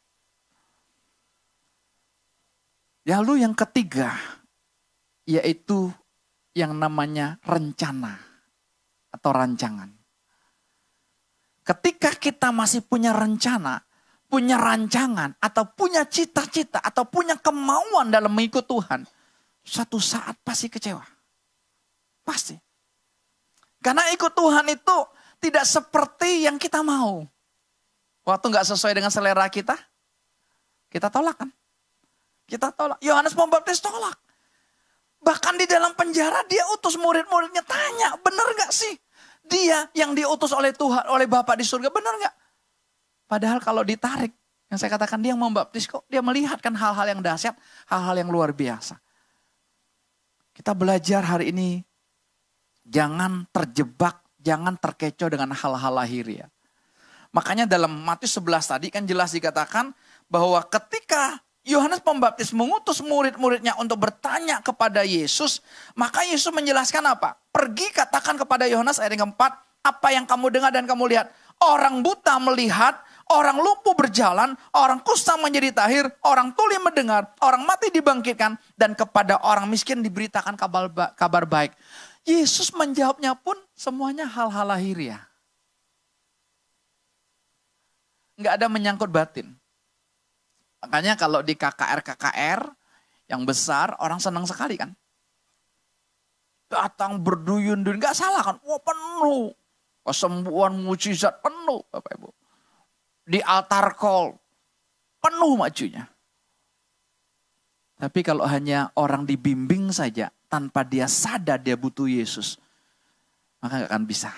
Lalu yang ketiga, yaitu yang namanya rencana atau rancangan. Ketika kita masih punya rencana, punya rancangan, atau punya cita-cita, atau punya kemauan dalam mengikut Tuhan, suatu saat pasti kecewa. Pasti. Karena ikut Tuhan itu tidak seperti yang kita mau. Waktu nggak sesuai dengan selera kita, kita tolak kan? Kita tolak. Yohanes Pembaptis tolak. Bahkan di dalam penjara dia utus murid-muridnya tanya, benar nggak sih? Dia yang diutus oleh Tuhan, oleh Bapa di surga, benar nggak? Padahal kalau ditarik, yang saya katakan dia yang membaptis kok, dia melihat kan hal-hal yang dahsyat, hal-hal yang luar biasa. Kita belajar hari ini, jangan terjebak, jangan terkecoh dengan hal-hal lahiriah. Makanya dalam Matius sebelas tadi kan jelas dikatakan bahwa ketika Yohanes Pembaptis mengutus murid-muridnya untuk bertanya kepada Yesus, maka Yesus menjelaskan apa? Pergi katakan kepada Yohanes ayat yang keempat, apa yang kamu dengar dan kamu lihat. Orang buta melihat, orang lumpuh berjalan, orang kusta menjadi tahir, orang tuli mendengar, orang mati dibangkitkan, dan kepada orang miskin diberitakan kabar, kabar baik. Yesus menjawabnya pun semuanya hal-hal lahiriah. Nggak ada menyangkut batin. Makanya kalau di K K R-K K R yang besar, orang senang sekali kan. Datang berduyun-duyun, gak salah kan. Wah penuh, kesembuhan mujizat penuh Bapak Ibu. Di altar call, penuh majunya. Tapi kalau hanya orang dibimbing saja, tanpa dia sadar dia butuh Yesus, maka gak akan bisa.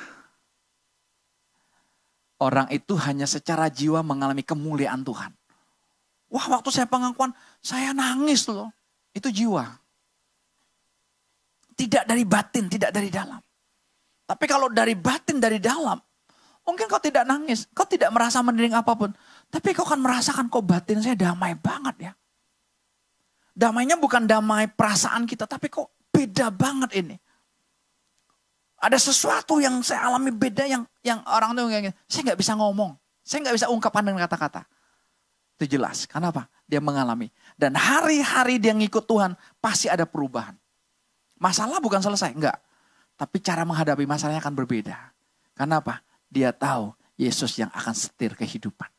Orang itu hanya secara jiwa mengalami kemuliaan Tuhan. Wah waktu saya pengakuan, saya nangis loh. Itu jiwa. Tidak dari batin, tidak dari dalam. Tapi kalau dari batin, dari dalam, mungkin kau tidak nangis. Kau tidak merasa mendering apapun. Tapi kau akan merasakan kok batin saya damai banget ya. Damainya bukan damai perasaan kita, tapi kok beda banget ini. Ada sesuatu yang saya alami beda yang yang orang tuh kayak gini, saya nggak bisa ngomong, saya nggak bisa ungkapkan dengan kata-kata. Itu jelas, kenapa? Dia mengalami. Dan hari-hari dia ngikut Tuhan, pasti ada perubahan. Masalah bukan selesai, enggak. Tapi cara menghadapi masalahnya akan berbeda. Kenapa? Dia tahu Yesus yang akan setir kehidupannya.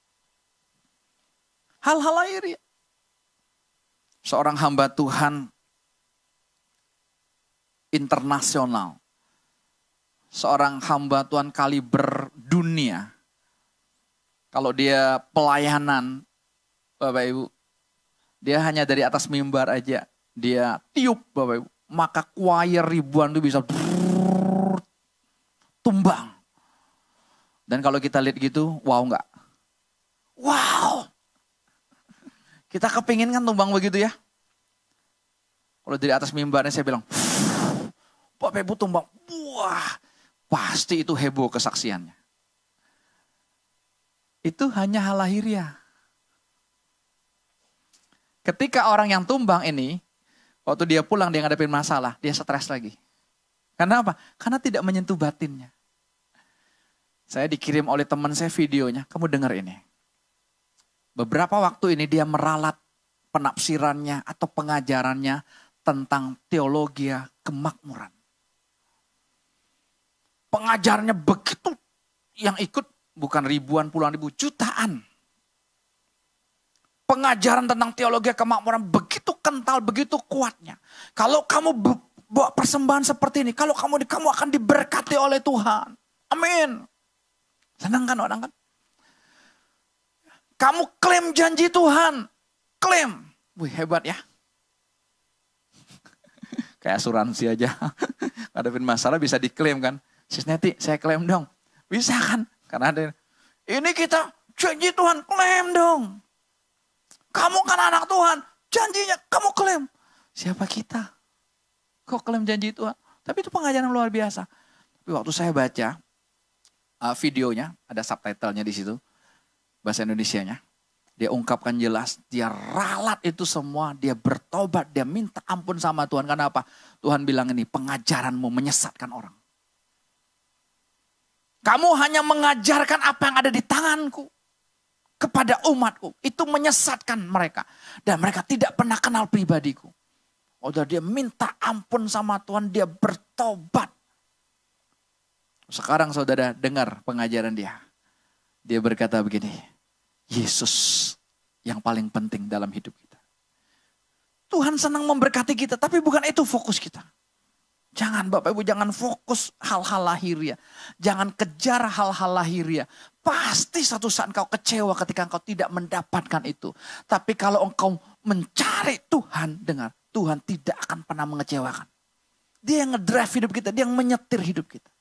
Hal-hal lahiriah. Seorang hamba Tuhan internasional. Seorang hamba Tuhan kaliber dunia. Kalau dia pelayanan, Bapak Ibu, dia hanya dari atas mimbar aja. Dia tiup, Bapak Ibu. Maka choir ribuan itu bisa brrr, tumbang. Dan kalau kita lihat gitu, wow enggak? Wow! Kita kepingin kan tumbang begitu ya? Kalau dari atas mimbarnya saya bilang, Bapak Ibu tumbang, wah pasti itu heboh kesaksiannya. Itu hanya hal lahiriah. Ketika orang yang tumbang ini, waktu dia pulang dia ngadepin masalah, dia stres lagi. Karena apa? Karena tidak menyentuh batinnya. Saya dikirim oleh teman saya videonya, kamu dengar ini. Beberapa waktu ini dia meralat penafsirannya atau pengajarannya tentang teologi kemakmuran. Pengajarnya begitu, yang ikut bukan ribuan, puluhan ribu, jutaan. Pengajaran tentang teologi kemakmuran begitu kental, begitu kuatnya. Kalau kamu bawa persembahan seperti ini, kalau kamu kamu akan diberkati oleh Tuhan. Amin. Senang kan orang kan? Kamu klaim janji Tuhan. Klaim. Wih hebat ya. Kayak asuransi aja. Ngadepin masalah bisa diklaim kan. Sis Neti saya klaim dong. Bisa kan? Karena ada ini kita janji Tuhan klaim dong. Kamu kan anak Tuhan. Janjinya kamu klaim. Siapa kita? Kok klaim janji Tuhan? Tapi itu pengajaran luar biasa. Tapi waktu saya baca uh, videonya, ada subtitlenya di situ. Bahasa Indonesianya. Dia ungkapkan jelas, dia ralat itu semua, dia bertobat, dia minta ampun sama Tuhan. Karena apa? Tuhan bilang ini, pengajaranmu menyesatkan orang. Kamu hanya mengajarkan apa yang ada di tanganku kepada umatku. Itu menyesatkan mereka. Dan mereka tidak pernah kenal pribadiku. Udah dia minta ampun sama Tuhan, dia bertobat. Sekarang saudara dengar pengajaran dia. Dia berkata begini, Yesus yang paling penting dalam hidup kita. Tuhan senang memberkati kita, tapi bukan itu fokus kita. Jangan Bapak Ibu, jangan fokus hal-hal lahiriah. Jangan kejar hal-hal lahiriah. Pasti satu saat engkau kecewa ketika engkau tidak mendapatkan itu. Tapi kalau engkau mencari Tuhan, dengar, Tuhan tidak akan pernah mengecewakan. Dia yang ngedrive hidup kita, dia yang menyetir hidup kita.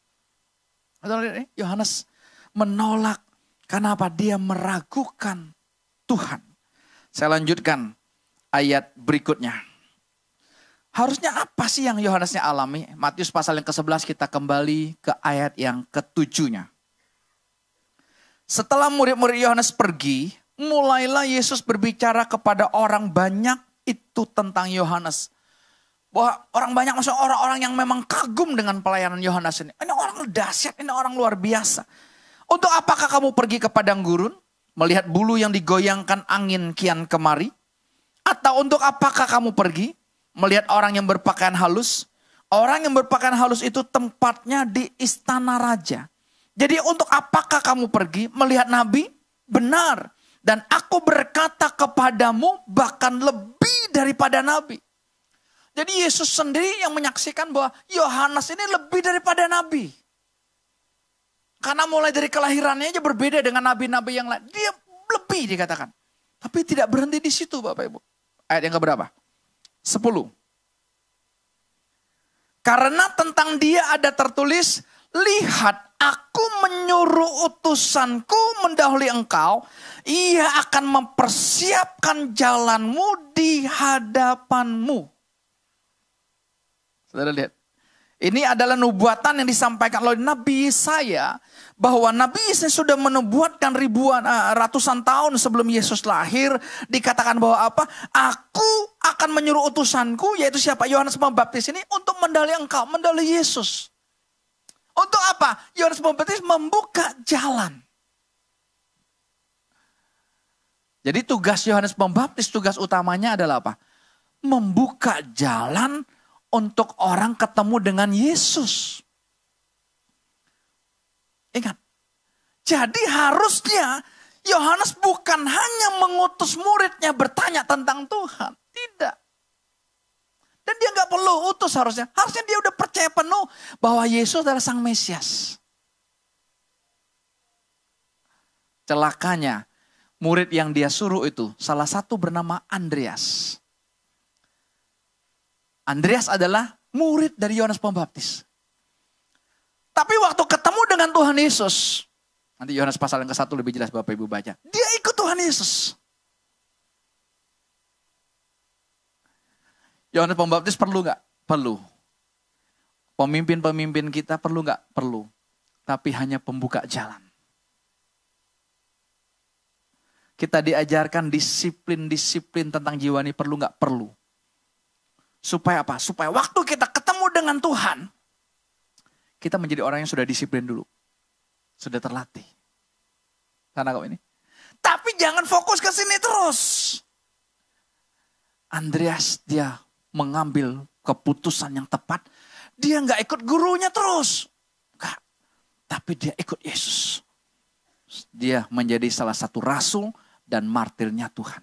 Yohanes menolak. Kenapa? Dia meragukan Tuhan. Saya lanjutkan ayat berikutnya. Harusnya apa sih yang Yohanesnya alami? Matius pasal yang kesebelas kita kembali ke ayat yang ketujuhnya. Setelah murid-murid Yohanes pergi, mulailah Yesus berbicara kepada orang banyak itu tentang Yohanes. Bahwa orang banyak maksudnya orang-orang yang memang kagum dengan pelayanan Yohanes ini. Ini orang dahsyat, ini orang luar biasa. Untuk apakah kamu pergi ke padang gurun, melihat bulu yang digoyangkan angin kian kemari? Atau untuk apakah kamu pergi, melihat orang yang berpakaian halus? Orang yang berpakaian halus itu tempatnya di istana raja. Jadi untuk apakah kamu pergi, melihat nabi? Benar. Dan aku berkata kepadamu bahkan lebih daripada nabi. Jadi Yesus sendiri yang menyaksikan bahwa Yohanes ini lebih daripada nabi. Karena mulai dari kelahirannya aja berbeda dengan nabi-nabi yang lain. Dia lebih dikatakan. Tapi tidak berhenti di situ Bapak Ibu. Ayat yang keberapa? sepuluh. Karena tentang dia ada tertulis, lihat aku menyuruh utusanku mendahului engkau. Ia akan mempersiapkan jalanmu di hadapanmu. Saudara lihat. Ini adalah nubuatan yang disampaikan oleh Nabi Yesaya. Bahwa Nabi Yesaya sudah menubuatkan ribuan, uh, ratusan tahun sebelum Yesus lahir. Dikatakan bahwa apa? Aku akan menyuruh utusanku, yaitu siapa? Yohanes Pembaptis ini untuk mendali engkau, mendali Yesus. Untuk apa? Yohanes Pembaptis membuka jalan. Jadi tugas Yohanes Pembaptis, tugas utamanya adalah apa? Membuka jalan untuk orang ketemu dengan Yesus. Ingat, jadi harusnya Yohanes bukan hanya mengutus muridnya bertanya tentang Tuhan. Tidak. Dan dia nggak perlu utus harusnya. Harusnya dia udah percaya penuh bahwa Yesus adalah Sang Mesias. Celakanya, murid yang dia suruh itu salah satu bernama Andreas. Andreas adalah murid dari Yohanes Pembaptis. Tapi waktu ketemu dengan Tuhan Yesus, nanti Yohanes pasal yang ke satu lebih jelas Bapak Ibu baca. Dia ikut Tuhan Yesus. Yohanes Pembaptis perlu gak? Perlu. Pemimpin-pemimpin kita perlu gak? Perlu. Tapi hanya pembuka jalan. Kita diajarkan disiplin-disiplin tentang jiwa ini perlu gak? Perlu. Supaya apa? Supaya waktu kita ketemu dengan Tuhan, kita menjadi orang yang sudah disiplin dulu. Sudah terlatih. Karena kau ini. Tapi jangan fokus ke sini terus. Andreas dia mengambil keputusan yang tepat. Dia nggak ikut gurunya terus. Enggak. Tapi dia ikut Yesus. Dia menjadi salah satu rasul dan martirnya Tuhan.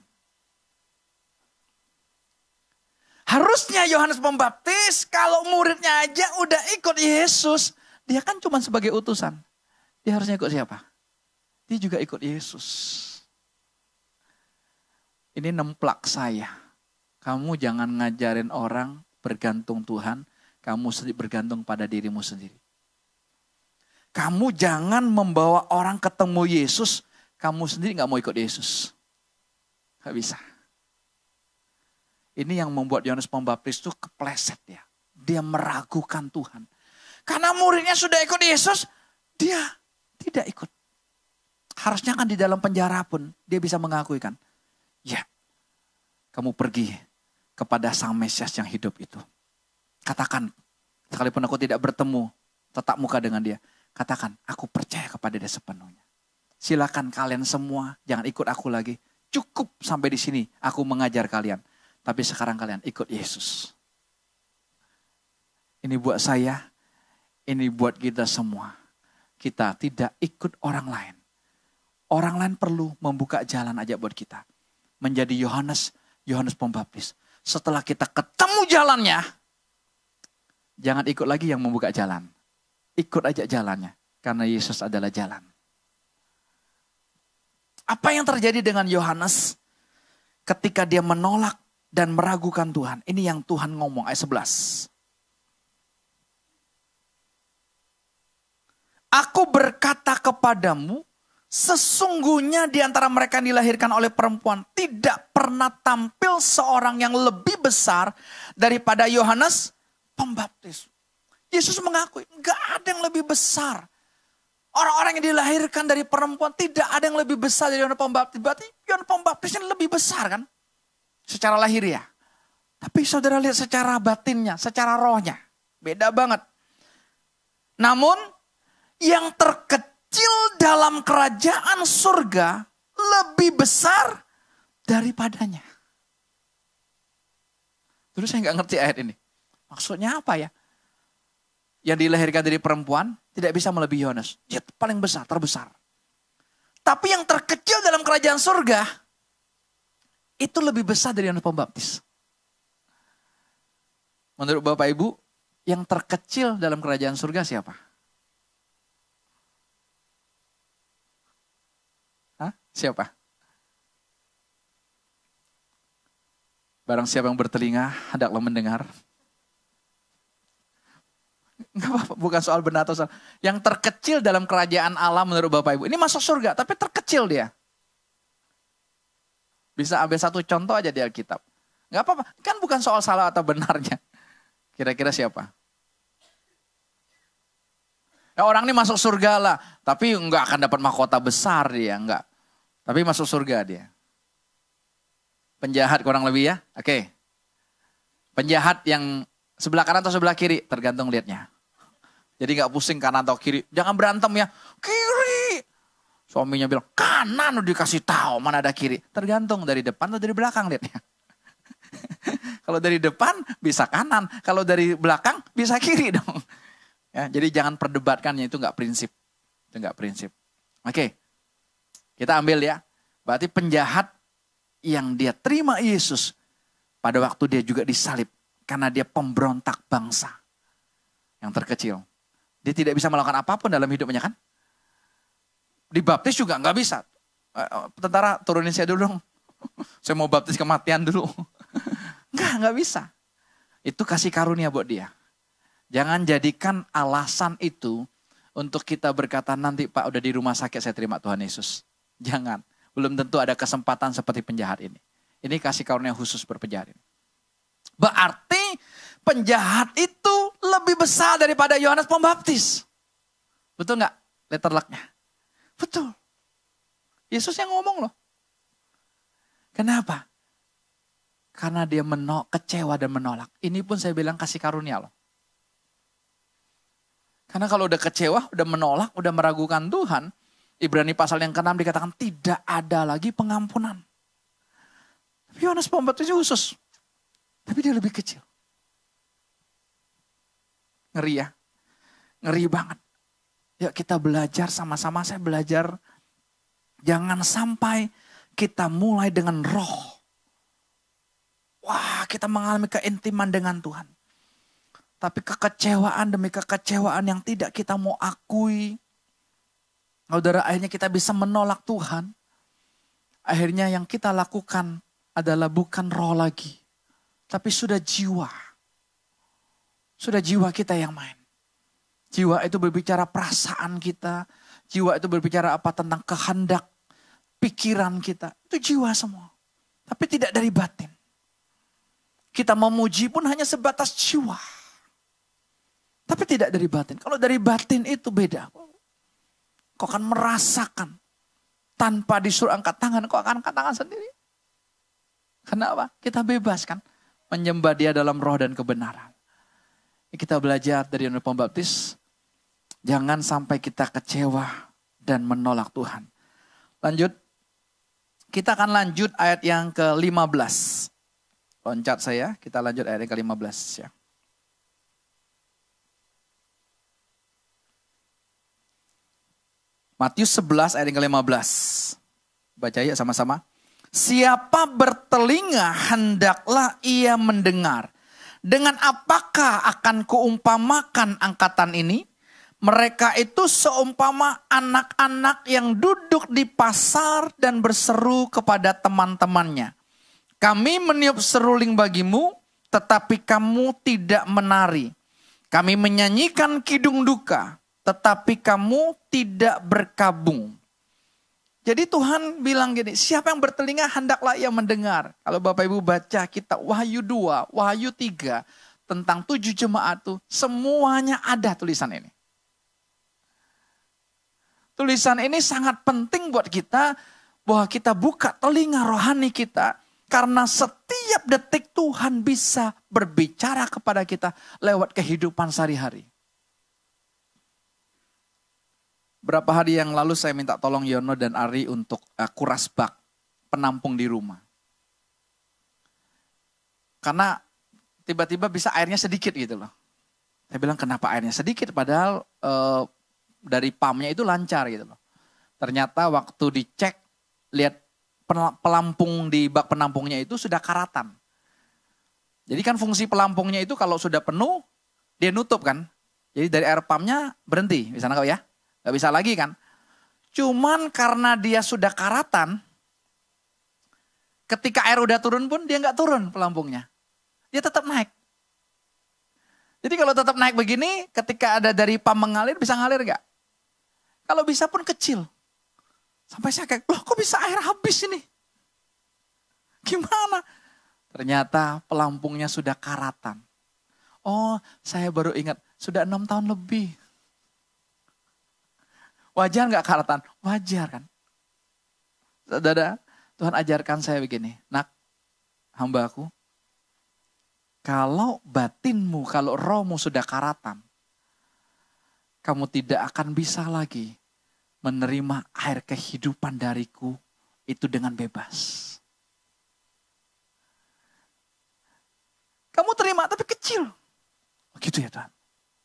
Harusnya Yohanes Pembaptis kalau muridnya aja udah ikut Yesus. Dia kan cuma sebagai utusan. Dia harusnya ikut siapa? Dia juga ikut Yesus. Ini nemplak saya. Kamu jangan ngajarin orang bergantung Tuhan. Kamu sendiri bergantung pada dirimu sendiri. Kamu jangan membawa orang ketemu Yesus. Kamu sendiri gak mau ikut Yesus. Gak bisa. Ini yang membuat Yohanes Pembaptis itu kepleset ya. Dia meragukan Tuhan. Karena muridnya sudah ikut Yesus, dia tidak ikut. Harusnya kan di dalam penjara pun dia bisa mengakui kan. Ya, kamu pergi kepada Sang Mesias yang hidup itu. Katakan, sekalipun aku tidak bertemu tatap muka dengan dia. Katakan, aku percaya kepada dia sepenuhnya. Silakan kalian semua, jangan ikut aku lagi. Cukup sampai di sini, aku mengajar kalian. Tapi sekarang kalian ikut Yesus. Ini buat saya, ini buat kita semua. Kita tidak ikut orang lain. Orang lain perlu membuka jalan aja buat kita. Menjadi Yohanes, Yohanes Pembaptis. Setelah kita ketemu jalannya, jangan ikut lagi yang membuka jalan. Ikut aja jalannya, karena Yesus adalah jalan. Apa yang terjadi dengan Yohanes ketika dia menolak dan meragukan Tuhan? Ini yang Tuhan ngomong ayat sebelas. Aku berkata kepadamu, sesungguhnya di antara mereka yang dilahirkan oleh perempuan tidak pernah tampil seorang yang lebih besar daripada Yohanes Pembaptis. Yesus mengakui, enggak ada yang lebih besar. Orang-orang yang dilahirkan dari perempuan tidak ada yang lebih besar dari Yohanes Pembaptis. Berarti Yohanes Pembaptis ini lebih besar kan? Secara lahiriah. Tapi saudara lihat secara batinnya, secara rohnya. Beda banget. Namun yang terkecil dalam kerajaan surga lebih besar daripadanya. Terus saya nggak ngerti ayat ini. Maksudnya apa ya? Yang dilahirkan dari perempuan tidak bisa melebihi Yohanes. Dia paling besar, terbesar. Tapi yang terkecil dalam kerajaan surga itu lebih besar dari Yohanes Pembaptis. Menurut Bapak Ibu, yang terkecil dalam kerajaan surga siapa? Hah? Siapa? Barang siapa yang bertelinga, hendaklah mendengar. Enggak apa-apa, bukan soal benar atau salah. Yang terkecil dalam kerajaan Allah menurut Bapak Ibu. Ini masuk surga, tapi terkecil dia. Bisa ambil satu contoh aja di Alkitab. Enggak apa-apa, kan bukan soal salah atau benarnya. Kira-kira siapa? Ya, orang ini masuk surga lah, tapi nggak akan dapat mahkota besar dia, nggak. Tapi masuk surga dia. Penjahat kurang lebih ya, oke. Penjahat yang sebelah kanan atau sebelah kiri, tergantung liatnya. Jadi nggak pusing kanan atau kiri, jangan berantem ya, kiri. Suaminya bilang kanan, udah dikasih tahu mana ada kiri. Tergantung dari depan atau dari belakang liatnya. Kalau dari depan bisa kanan, kalau dari belakang bisa kiri dong. Ya, jadi jangan perdebatkannya, itu nggak prinsip, itu nggak prinsip. Oke, kita ambil ya. Berarti penjahat yang dia terima Yesus pada waktu dia juga disalib karena dia pemberontak bangsa yang terkecil. Dia tidak bisa melakukan apapun dalam hidupnya kan? Dibaptis juga nggak bisa. Tentara turunin saya dulu dong. Saya mau baptis kematian dulu. Nggak, nggak bisa. Itu kasih karunia buat dia. Jangan jadikan alasan itu untuk kita berkata nanti Pak udah di rumah sakit saya terima Tuhan Yesus. Jangan. Belum tentu ada kesempatan seperti penjahat ini. Ini kasih karunia khusus berpenjahat ini. Berarti penjahat itu lebih besar daripada Yohanes Pembaptis. Betul nggak? Letter luck-nya. Betul. Yesus yang ngomong loh. Kenapa? Karena dia menolak, kecewa dan menolak. Ini pun saya bilang kasih karunia loh. Karena kalau udah kecewa, udah menolak, udah meragukan Tuhan, Ibrani pasal yang keenam dikatakan tidak ada lagi pengampunan. Tapi Yohanes Pembaptis khusus. Tapi dia lebih kecil. Ngeri ya. Ngeri banget. Yuk kita belajar sama-sama, saya belajar. Jangan sampai kita mulai dengan roh. Wah, kita mengalami keintiman dengan Tuhan. Tapi kekecewaan demi kekecewaan yang tidak kita mau akui. Saudara, akhirnya kita bisa menolak Tuhan. Akhirnya yang kita lakukan adalah bukan roh lagi. Tapi sudah jiwa. Sudah jiwa kita yang main. Jiwa itu berbicara perasaan kita. Jiwa itu berbicara apa tentang kehendak. Pikiran kita. Itu jiwa semua. Tapi tidak dari batin. Kita memuji pun hanya sebatas jiwa. Tapi tidak dari batin. Kalau dari batin itu beda. Kau akan merasakan. Tanpa disuruh angkat tangan, kau akan angkat tangan sendiri. Kenapa? Kita bebas kan. Menyembah dia dalam roh dan kebenaran. Kita belajar dari Yohanes Pembaptis. Jangan sampai kita kecewa dan menolak Tuhan. Lanjut. Kita akan lanjut ayat yang ke lima belas. Loncat saya, kita lanjut ayat yang ke lima belas ya. Matius sebelas ayat yang ke lima belas. Baca ya sama-sama. Siapa bertelinga hendaklah ia mendengar. Dengan apakah akan kuumpamakan angkatan ini? Mereka itu seumpama anak-anak yang duduk di pasar dan berseru kepada teman-temannya. Kami meniup seruling bagimu, tetapi kamu tidak menari. Kami menyanyikan kidung duka, tetapi kamu tidak berkabung. Jadi Tuhan bilang gini, siapa yang bertelinga hendaklah ia mendengar. Kalau Bapak Ibu baca kitab Wahyu dua, Wahyu tiga, tentang tujuh jemaat itu, semuanya ada tulisan ini. Tulisan ini sangat penting buat kita, bahwa kita buka telinga rohani kita, karena setiap detik Tuhan bisa berbicara kepada kita lewat kehidupan sehari-hari. Berapa hari yang lalu saya minta tolong Yono dan Ari untuk uh, kuras bak penampung di rumah. Karena tiba-tiba bisa airnya sedikit gitu loh. Saya bilang kenapa airnya sedikit padahal uh, dari pumpnya itu lancar gitu loh. Ternyata waktu dicek lihat pelampung di bak penampungnya itu sudah karatan. Jadi kan fungsi pelampungnya itu kalau sudah penuh dia nutup kan. Jadi dari air pumpnya berhenti, bisa nangkap ya? Gak bisa lagi kan. Cuman karena dia sudah karatan, ketika air udah turun pun dia gak turun pelampungnya. Dia tetap naik. Jadi kalau tetap naik begini, ketika ada dari pump mengalir, bisa ngalir gak? Kalau bisa pun kecil. Sampai saya kayak, loh kok bisa air habis ini? Gimana? Ternyata pelampungnya sudah karatan. Oh saya baru ingat, sudah enam tahun lebih. Wajar nggak karatan? Wajar kan. Saudara, Tuhan ajarkan saya begini. Nak, hambaku, kalau batinmu, kalau rohmu sudah karatan, kamu tidak akan bisa lagi menerima air kehidupan dariku itu dengan bebas. Kamu terima tapi kecil. Gitu ya Tuhan.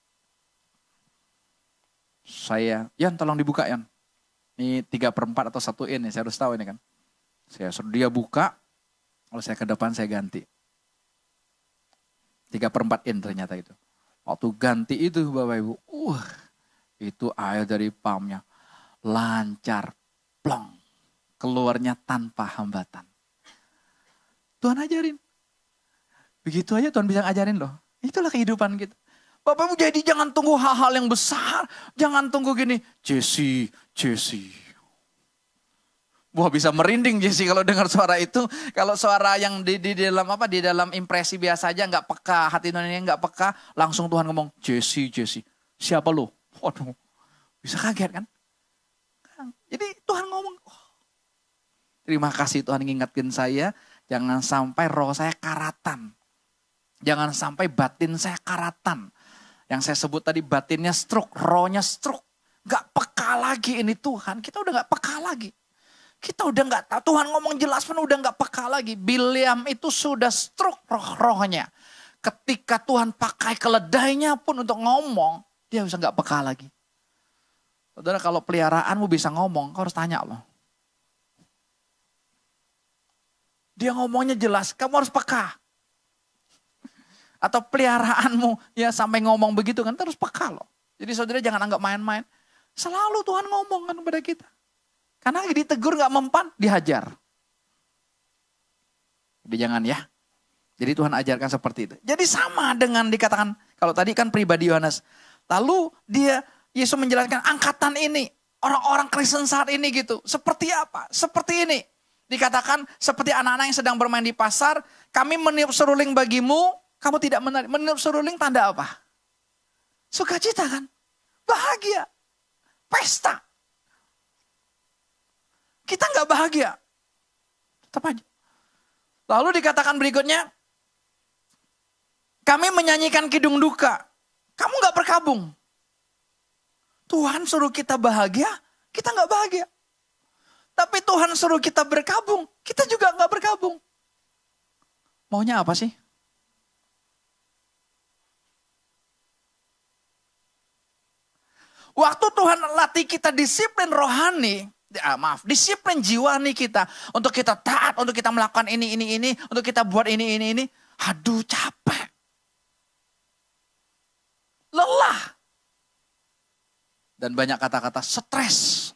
Saya, Yan tolong dibuka Yan. Ini tiga per empat atau satu in, saya harus tahu ini kan. Saya suruh dia buka, kalau saya ke depan saya ganti. tiga per empat in ternyata itu. Waktu ganti itu Bapak Ibu, uh, itu air dari pumpnya lancar, plong. Keluarnya tanpa hambatan. Tuhan ajarin. Begitu aja Tuhan bisa ngajarin loh. Itulah kehidupan kita. Bapak Ibu jadi jangan tunggu hal-hal yang besar. Jangan tunggu gini. Jesse, Jesse. Wah bisa merinding Jesse kalau dengar suara itu. Kalau suara yang di, di dalam apa? Di dalam impresi biasa aja nggak peka. Hati nuraninya nggak peka. Langsung Tuhan ngomong Jesse, Jesse. Siapa lo? Waduh. Bisa kaget kan? Jadi Tuhan ngomong. Oh, terima kasih Tuhan ngingetin saya. Jangan sampai roh saya karatan. Jangan sampai batin saya karatan. Yang saya sebut tadi batinnya stroke, rohnya stroke. Gak peka lagi ini Tuhan. Kita udah gak peka lagi. Kita udah gak tahu. Tuhan ngomong jelas pun udah gak peka lagi. Biliam itu sudah stroke roh-rohnya. Ketika Tuhan pakai keledainya pun untuk ngomong. Dia bisa gak peka lagi. Saudara kalau peliharaanmu bisa ngomong, kau harus tanya loh. Dia ngomongnya jelas, kamu harus peka. Atau peliharaanmu ya sampai ngomong begitu kan terus peka loh. Jadi saudara jangan anggap main-main. Selalu Tuhan ngomong kan kepada kita. Karena ditegur gak mempan, dihajar. Jadi jangan ya. Jadi Tuhan ajarkan seperti itu. Jadi sama dengan dikatakan, kalau tadi kan pribadi Yohanes. Lalu dia, Yesus menjelaskan angkatan ini. Orang-orang Kristen saat ini gitu. Seperti apa? Seperti ini. Dikatakan seperti anak-anak yang sedang bermain di pasar. Kami meniup seruling bagimu. Kamu tidak menarik. Meniup seruling tanda apa? Sukacita kan? Bahagia. Pesta. Kita gak bahagia. Tetap aja. Lalu dikatakan berikutnya. Kami menyanyikan kidung duka. Kamu gak berkabung. Tuhan suruh kita bahagia. Kita gak bahagia. Tapi Tuhan suruh kita berkabung. Kita juga gak berkabung. Maunya apa sih? Waktu Tuhan latih kita disiplin rohani, ah, maaf, disiplin jiwani kita. Untuk kita taat, untuk kita melakukan ini, ini, ini. Untuk kita buat ini, ini, ini. Aduh capek. Lelah. Dan banyak kata-kata stres.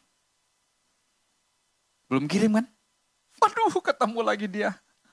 Belum kirim kan? Waduh ketemu lagi dia.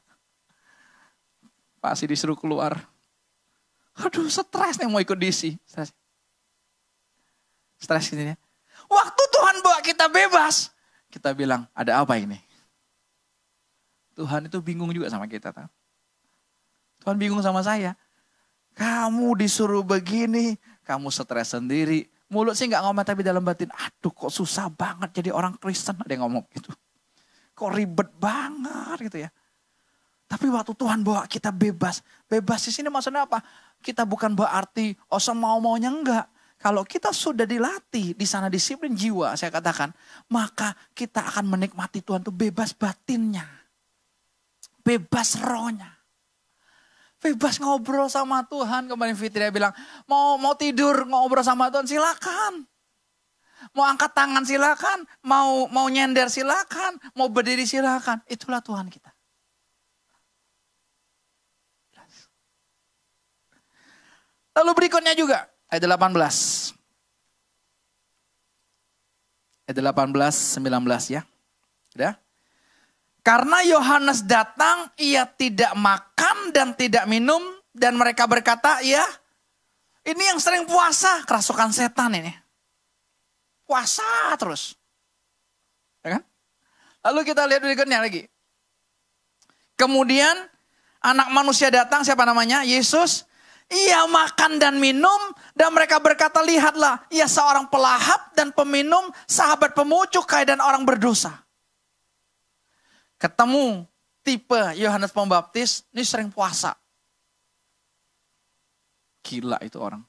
Pasti disuruh keluar. Aduh stres nih mau ikut D D C. Stres. Stres ini ya. Waktu Tuhan bawa kita bebas. Kita bilang ada apa ini? Tuhan itu bingung juga sama kita. Tahu? Tuhan bingung sama saya. Kamu disuruh begini. Kamu stres sendiri. Mulut sih gak ngomong tapi dalam batin. Aduh kok susah banget jadi orang Kristen. Ada yang ngomong gitu. Kok ribet banget gitu ya. Tapi waktu Tuhan bawa kita bebas. Bebas di sini maksudnya apa? Kita bukan berarti oh semau-maunya enggak. Kalau kita sudah dilatih di sana disiplin jiwa, saya katakan, maka kita akan menikmati Tuhan itu bebas batinnya. Bebas rohnya. Bebas ngobrol sama Tuhan. Kemarin Fitria bilang, mau mau tidur ngobrol sama Tuhan silakan. Mau angkat tangan silakan, mau mau nyender silakan, mau berdiri silakan. Itulah Tuhan kita. Lalu berikutnya juga. Ayat delapan belas. Ayat delapan belas, sembilan belas ya. Udah. Karena Yohanes datang, ia tidak makan dan tidak minum. Dan mereka berkata, ya ini yang sering puasa. Kerasukan setan ini. Puasa terus. Ya kan? Lalu kita lihat berikutnya lagi. Kemudian anak manusia datang, siapa namanya? Yesus. Ia makan dan minum, dan mereka berkata, lihatlah, ia seorang pelahap dan peminum, sahabat pemucuk kaya dan orang berdosa. Ketemu tipe Yohanes Pembaptis, ini sering puasa. Gila itu orang.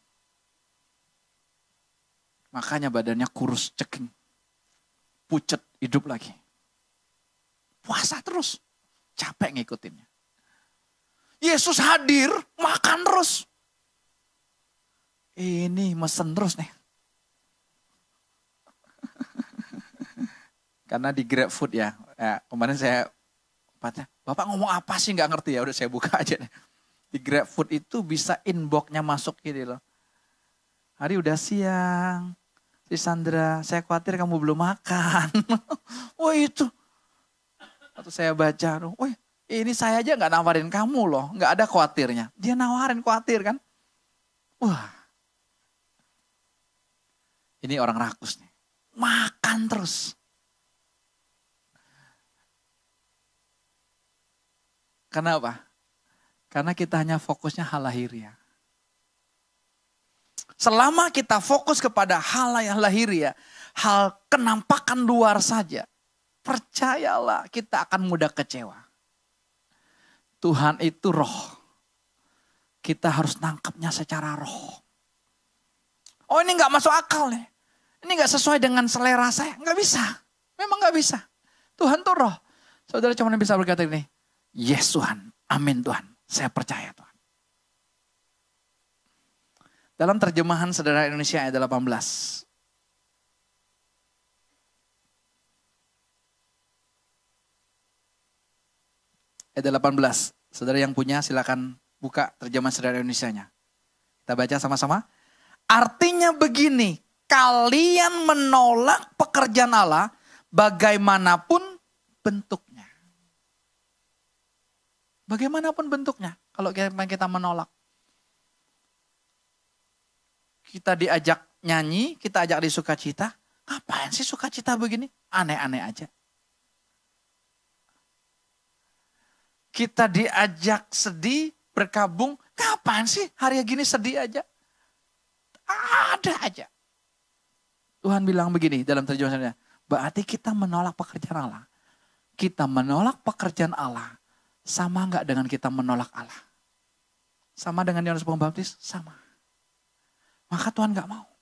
Makanya badannya kurus, ceking. Pucet, hidup lagi. Puasa terus, capek ngikutinnya. Yesus hadir, makan terus. Ini mesen terus nih. Karena di GrabFood ya, ya kemarin saya, Bapak ngomong apa sih nggak ngerti ya, udah saya buka aja nih. Di GrabFood itu bisa inbox-nya masuk gitu loh. Hari udah siang, si Sandra, saya khawatir kamu belum makan. Oh itu. Atau saya baca, oh ini saya aja nggak nawarin kamu loh, nggak ada khawatirnya. Dia nawarin khawatir kan. Wah. Ini orang rakus nih. Makan terus. Karena apa? Karena kita hanya fokusnya hal lahiriah. Selama kita fokus kepada hal yang lahiriah, hal kenampakan luar saja, percayalah kita akan mudah kecewa. Tuhan itu roh. Kita harus nangkapnya secara roh. Oh ini gak masuk akal nih. Ini gak sesuai dengan selera saya. Gak bisa. Memang gak bisa. Tuhan tuh roh. Saudara cuma bisa berkata ini. Yes Tuhan. Amin Tuhan. Saya percaya Tuhan. Dalam terjemahan Saudara Indonesia ayat delapan belas. Ayat delapan belas. Saudara yang punya silakan buka terjemahan Saudara Indonesianya. Kita baca sama-sama. Artinya begini, kalian menolak pekerjaan Allah bagaimanapun bentuknya. Bagaimanapun bentuknya, kalau kita menolak. Kita diajak nyanyi, kita ajak di sukacita. Ngapain sih sukacita begini? Aneh-aneh aja. Kita diajak sedih, berkabung. Ngapain sih hari gini sedih aja? Ada aja. Tuhan bilang begini dalam terjemahannya. Berarti kita menolak pekerjaan Allah. Kita menolak pekerjaan Allah. Sama enggak dengan kita menolak Allah? Sama dengan Yohanes Pembaptis? Sama. Maka Tuhan enggak mau.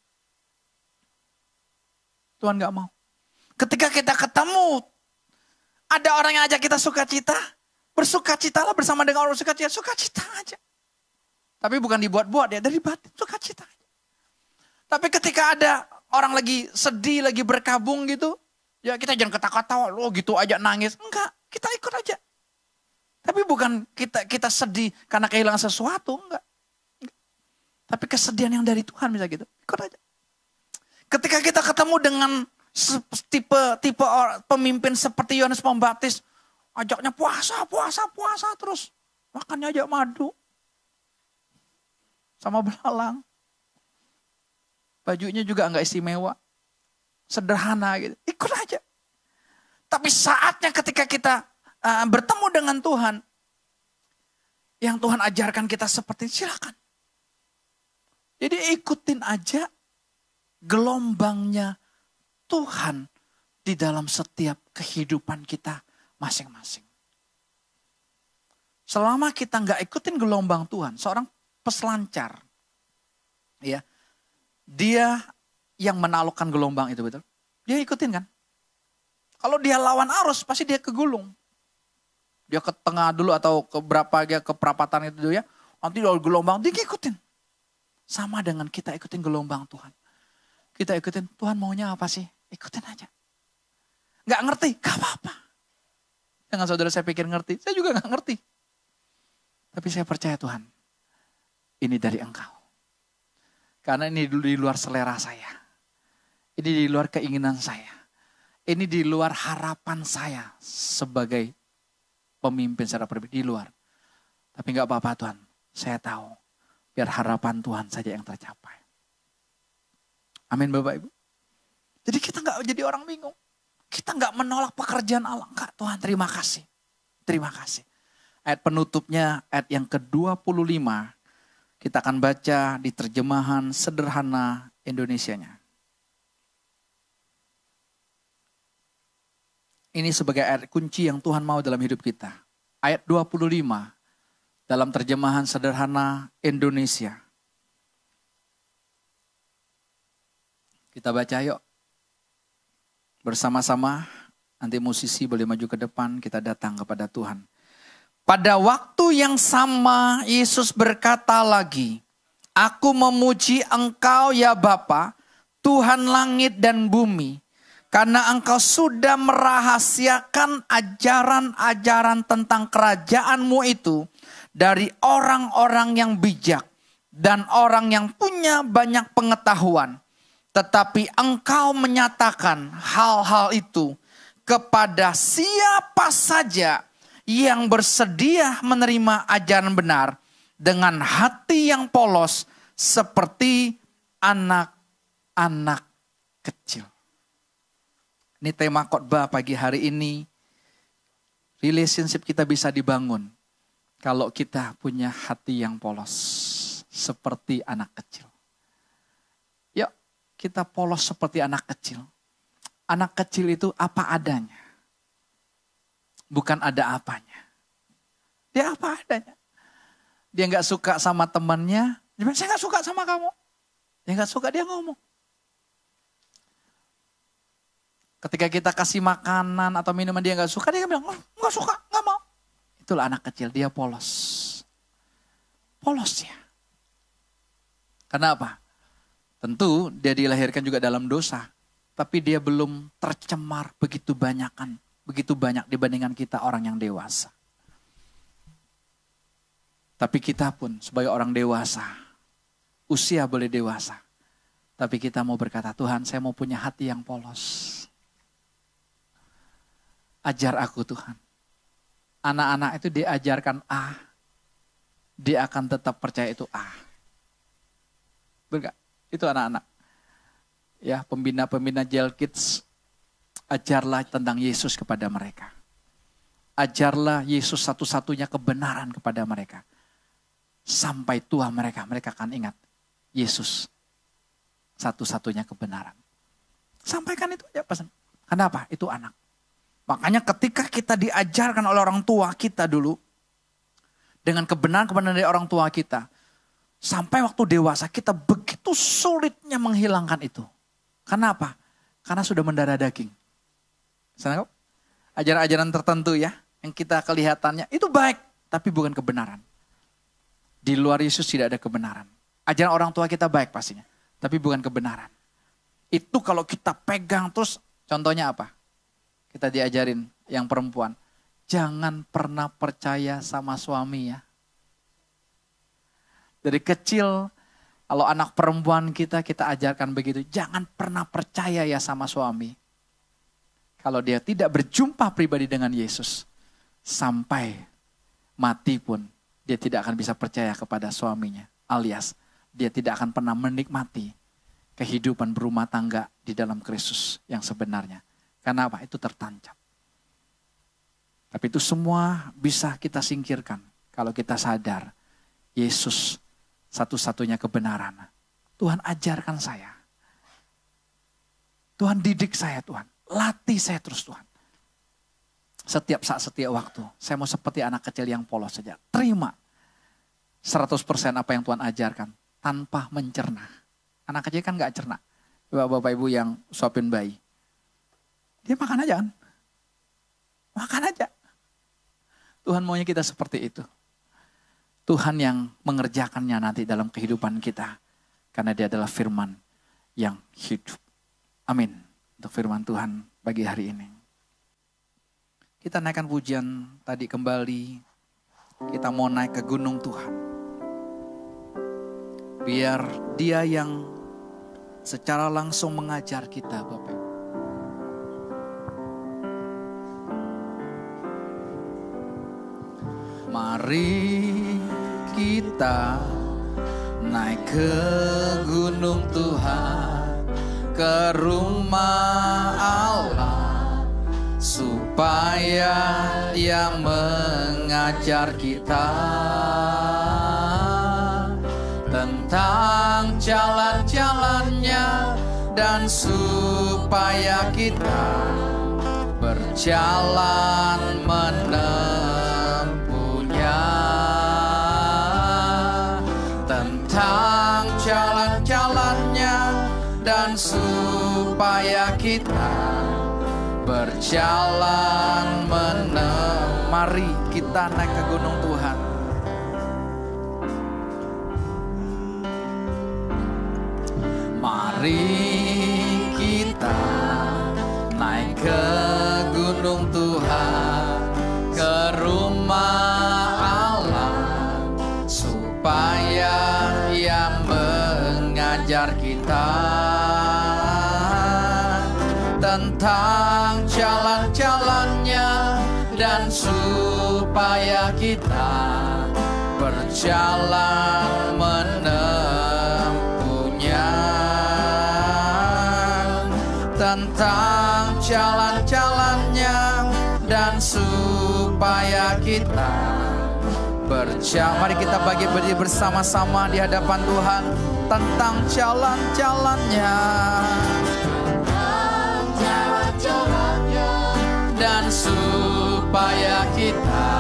Tuhan enggak mau. Ketika kita ketemu, ada orang yang ajak kita sukacita. Bersukacitalah bersama dengan orang sukacita. Sukacita aja. Tapi bukan dibuat-buat ya. Dari batin sukacita aja. Tapi ketika ada orang lagi sedih, lagi berkabung gitu. Ya kita jangan ketawa-ketawa, lo gitu aja nangis. Enggak, kita ikut aja. Tapi bukan kita kita sedih karena kehilangan sesuatu, enggak. enggak. Tapi kesedihan yang dari Tuhan bisa gitu, ikut aja. Ketika kita ketemu dengan tipe tipe orang, pemimpin seperti Yohanes Pembaptis, ajaknya puasa, puasa, puasa terus. Makannya aja madu. Sama belalang. Bajunya juga enggak istimewa. Sederhana gitu. Ikut aja. Tapi saatnya ketika kita uh, bertemu dengan Tuhan. Yang Tuhan ajarkan kita seperti silakan. Jadi ikutin aja gelombangnya Tuhan di dalam setiap kehidupan kita masing-masing. Selama kita enggak ikutin gelombang Tuhan. Seorang peselancar. Ya. Dia yang menaklukkan gelombang itu betul. Dia ikutin kan. Kalau dia lawan arus pasti dia kegulung. Dia ke tengah dulu atau ke berapa dia ke perapatan itu ya. Nanti kalau gelombang dia ikutin. Sama dengan kita ikutin gelombang Tuhan. Kita ikutin Tuhan maunya apa sih? Ikutin aja. Gak ngerti, gak apa-apa. Dengan saudara saya pikir ngerti. Saya juga gak ngerti. Tapi saya percaya Tuhan. Ini dari Engkau. Karena ini di luar selera saya. Ini di luar keinginan saya. Ini di luar harapan saya sebagai pemimpin secara pribadi. Di luar. Tapi gak apa-apa Tuhan. Saya tahu. Biar harapan Tuhan saja yang tercapai. Amin Bapak Ibu. Jadi kita gak jadi orang bingung. Kita gak menolak pekerjaan Allah. Enggak Tuhan terima kasih. Terima kasih. Ayat penutupnya ayat yang ke dua puluh lima. Kita akan baca di terjemahan sederhana Indonesianya. Ini sebagai ayat kunci yang Tuhan mau dalam hidup kita. Ayat dua puluh lima dalam terjemahan sederhana Indonesia. Kita baca yuk. Bersama-sama, nanti musisi boleh maju ke depan, kita datang kepada Tuhan. Pada waktu yang sama, Yesus berkata lagi, Aku memuji Engkau ya Bapa, Tuhan langit dan bumi, karena Engkau sudah merahasiakan ajaran-ajaran tentang kerajaan-Mu itu dari orang-orang yang bijak dan orang yang punya banyak pengetahuan. Tetapi Engkau menyatakan hal-hal itu kepada siapa saja yang bersedia menerima ajaran benar dengan hati yang polos seperti anak-anak kecil. Ini tema khotbah pagi hari ini. Relationship kita bisa dibangun kalau kita punya hati yang polos seperti anak kecil. Yuk kita polos seperti anak kecil. Anak kecil itu apa adanya. Bukan ada apanya. Dia apa adanya. Dia gak suka sama temannya. Dia bilang, saya gak suka sama kamu. Dia gak suka, dia ngomong. Ketika kita kasih makanan atau minuman dia gak suka, dia bilang, oh, gak suka, gak mau. Itulah anak kecil, dia polos. Polos ya. Kenapa? Tentu dia dilahirkan juga dalam dosa. Tapi dia belum tercemar begitu banyakan. Begitu banyak dibandingkan kita orang yang dewasa. Tapi kita pun sebagai orang dewasa, usia boleh dewasa. Tapi kita mau berkata, Tuhan saya mau punya hati yang polos. Ajar aku Tuhan. Anak-anak itu diajarkan A, dia akan tetap percaya itu A. Betul gak? Itu anak-anak. Ya, pembina-pembina Jail Kids, ajarlah tentang Yesus kepada mereka. Ajarlah Yesus satu-satunya kebenaran kepada mereka. Sampai tua mereka, mereka akan ingat Yesus satu-satunya kebenaran. Sampaikan itu aja pesan. Kenapa? Itu anak. Makanya ketika kita diajarkan oleh orang tua kita dulu, dengan kebenaran-kebenaran dari orang tua kita, sampai waktu dewasa kita begitu sulitnya menghilangkan itu. Kenapa? Karena sudah mendarah daging. Sana kok? Ajaran-ajaran tertentu ya, yang kita kelihatannya itu baik, tapi bukan kebenaran. Di luar Yesus tidak ada kebenaran. Ajaran orang tua kita baik pastinya, tapi bukan kebenaran. Itu kalau kita pegang terus, contohnya apa? Kita diajarin yang perempuan, jangan pernah percaya sama suami ya. Dari kecil, kalau anak perempuan kita, kita ajarkan begitu, jangan pernah percaya ya sama suami. Kalau dia tidak berjumpa pribadi dengan Yesus, sampai mati pun dia tidak akan bisa percaya kepada suaminya. Alias dia tidak akan pernah menikmati kehidupan berumah tangga di dalam Kristus yang sebenarnya. Karena apa? Itu tertancap. Tapi itu semua bisa kita singkirkan kalau kita sadar Yesus satu-satunya kebenaran. Tuhan ajarkan saya. Tuhan didik saya Tuhan. Latih saya terus Tuhan. Setiap saat, setiap waktu. Saya mau seperti anak kecil yang polos saja. Terima seratus persen apa yang Tuhan ajarkan. Tanpa mencerna. Anak kecil kan gak cerna. Bapak-bapak ibu yang suapin bayi. Dia makan aja kan. Makan aja. Tuhan maunya kita seperti itu. Tuhan yang mengerjakannya nanti dalam kehidupan kita. Karena dia adalah firman yang hidup. Amin. Untuk firman Tuhan bagi hari ini. Kita naikkan pujian tadi kembali. Kita mau naik ke gunung Tuhan. Biar dia yang secara langsung mengajar kita Bapak. Mari kita naik ke gunung Tuhan, ke rumah Allah, supaya Dia mengajar kita. tentang jalan-jalannya, dan supaya kita berjalan menempuhnya. Tentang jalan-jalannya, dan supaya kita berjalan menempuh. Mari kita naik ke gunung Tuhan. Mari kita naik ke gunung Tuhan, ke rumah Allah, supaya Ia mengajar kita tentang jalan-jalannya, dan supaya kita berjalan menempuhnya. Tentang jalan-jalannya, dan supaya kita berjalan. Mari kita bagi berdiri bersama-sama di hadapan Tuhan. Tentang jalan-jalannya, dan supaya kita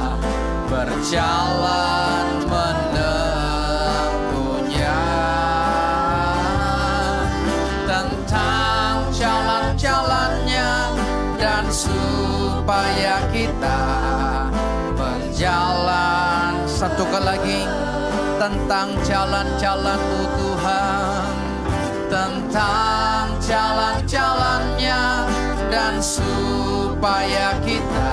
berjalan menempuhnya. Tentang jalan-jalannya, dan supaya kita berjalan. Satu kali lagi. Tentang jalan-jalan-Mu Tuhan, tentang jalan-jalannya, dan supaya kita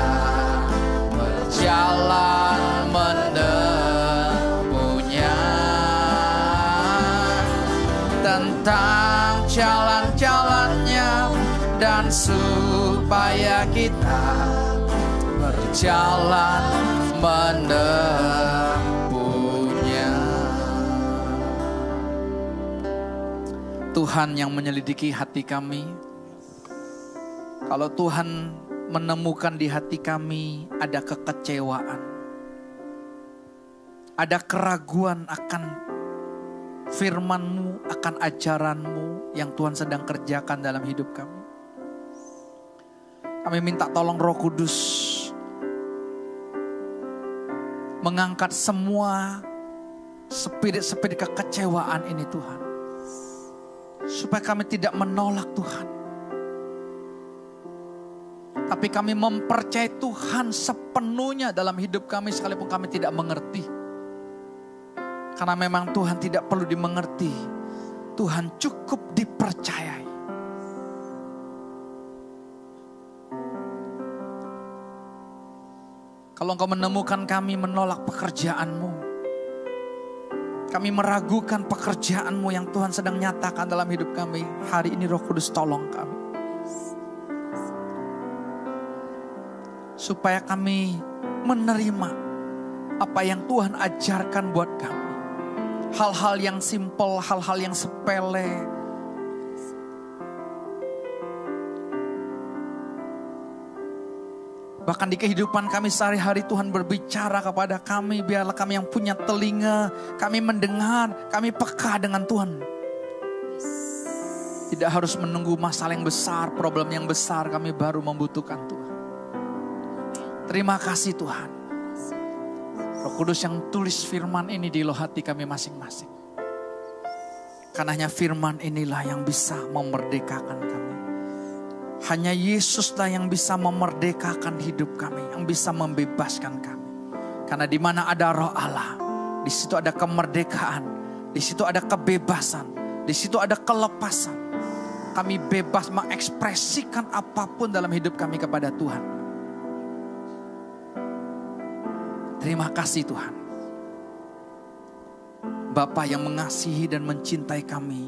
berjalan menempuhnya. Tentang jalan-jalannya, dan supaya kita berjalan menempuhnya. Tuhan yang menyelidiki hati kami, kalau Tuhan menemukan di hati kami ada kekecewaan, ada keraguan akan firman-Mu, akan ajaran-Mu yang Tuhan sedang kerjakan dalam hidup kami, kami minta tolong Roh Kudus mengangkat semua spirit-spirit kekecewaan ini Tuhan, supaya kami tidak menolak Tuhan, tapi kami mempercayai Tuhan sepenuhnya dalam hidup kami sekalipun kami tidak mengerti. Karena memang Tuhan tidak perlu dimengerti, Tuhan cukup dipercayai. Kalau Engkau menemukan kami menolak pekerjaan-Mu, kami meragukan pekerjaan-Mu yang Tuhan sedang nyatakan dalam hidup kami, hari ini Roh Kudus tolong kami. Supaya kami menerima apa yang Tuhan ajarkan buat kami. Hal-hal yang simpel, hal-hal yang sepele. Bahkan di kehidupan kami sehari-hari Tuhan berbicara kepada kami. Biarlah kami yang punya telinga, kami mendengar, kami peka dengan Tuhan. Tidak harus menunggu masalah yang besar, problem yang besar, kami baru membutuhkan Tuhan. Terima kasih Tuhan. Roh Kudus yang tulis firman ini di loh hati kami masing-masing. Karena hanya firman inilah yang bisa memerdekakan kami. Hanya Yesuslah yang bisa memerdekakan hidup kami, yang bisa membebaskan kami. Karena di mana ada Roh Allah, di situ ada kemerdekaan, di situ ada kebebasan, di situ ada kelepasan. Kami bebas mengekspresikan apapun dalam hidup kami kepada Tuhan. Terima kasih Tuhan. Bapa yang mengasihi dan mencintai kami.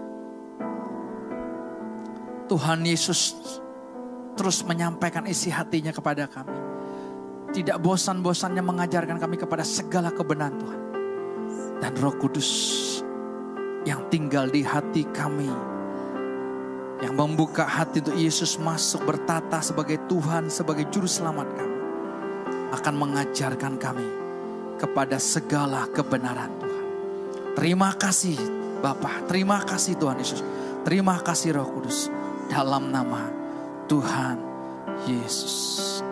Tuhan Yesus terus menyampaikan isi hatinya kepada kami. Tidak bosan-bosannya mengajarkan kami kepada segala kebenaran Tuhan. Dan Roh Kudus yang tinggal di hati kami, yang membuka hati untuk Yesus masuk bertata sebagai Tuhan, sebagai Juru Selamat kami, akan mengajarkan kami kepada segala kebenaran Tuhan. Terima kasih Bapa, terima kasih Tuhan Yesus. Terima kasih Roh Kudus. Dalam nama Tuhan Yesus.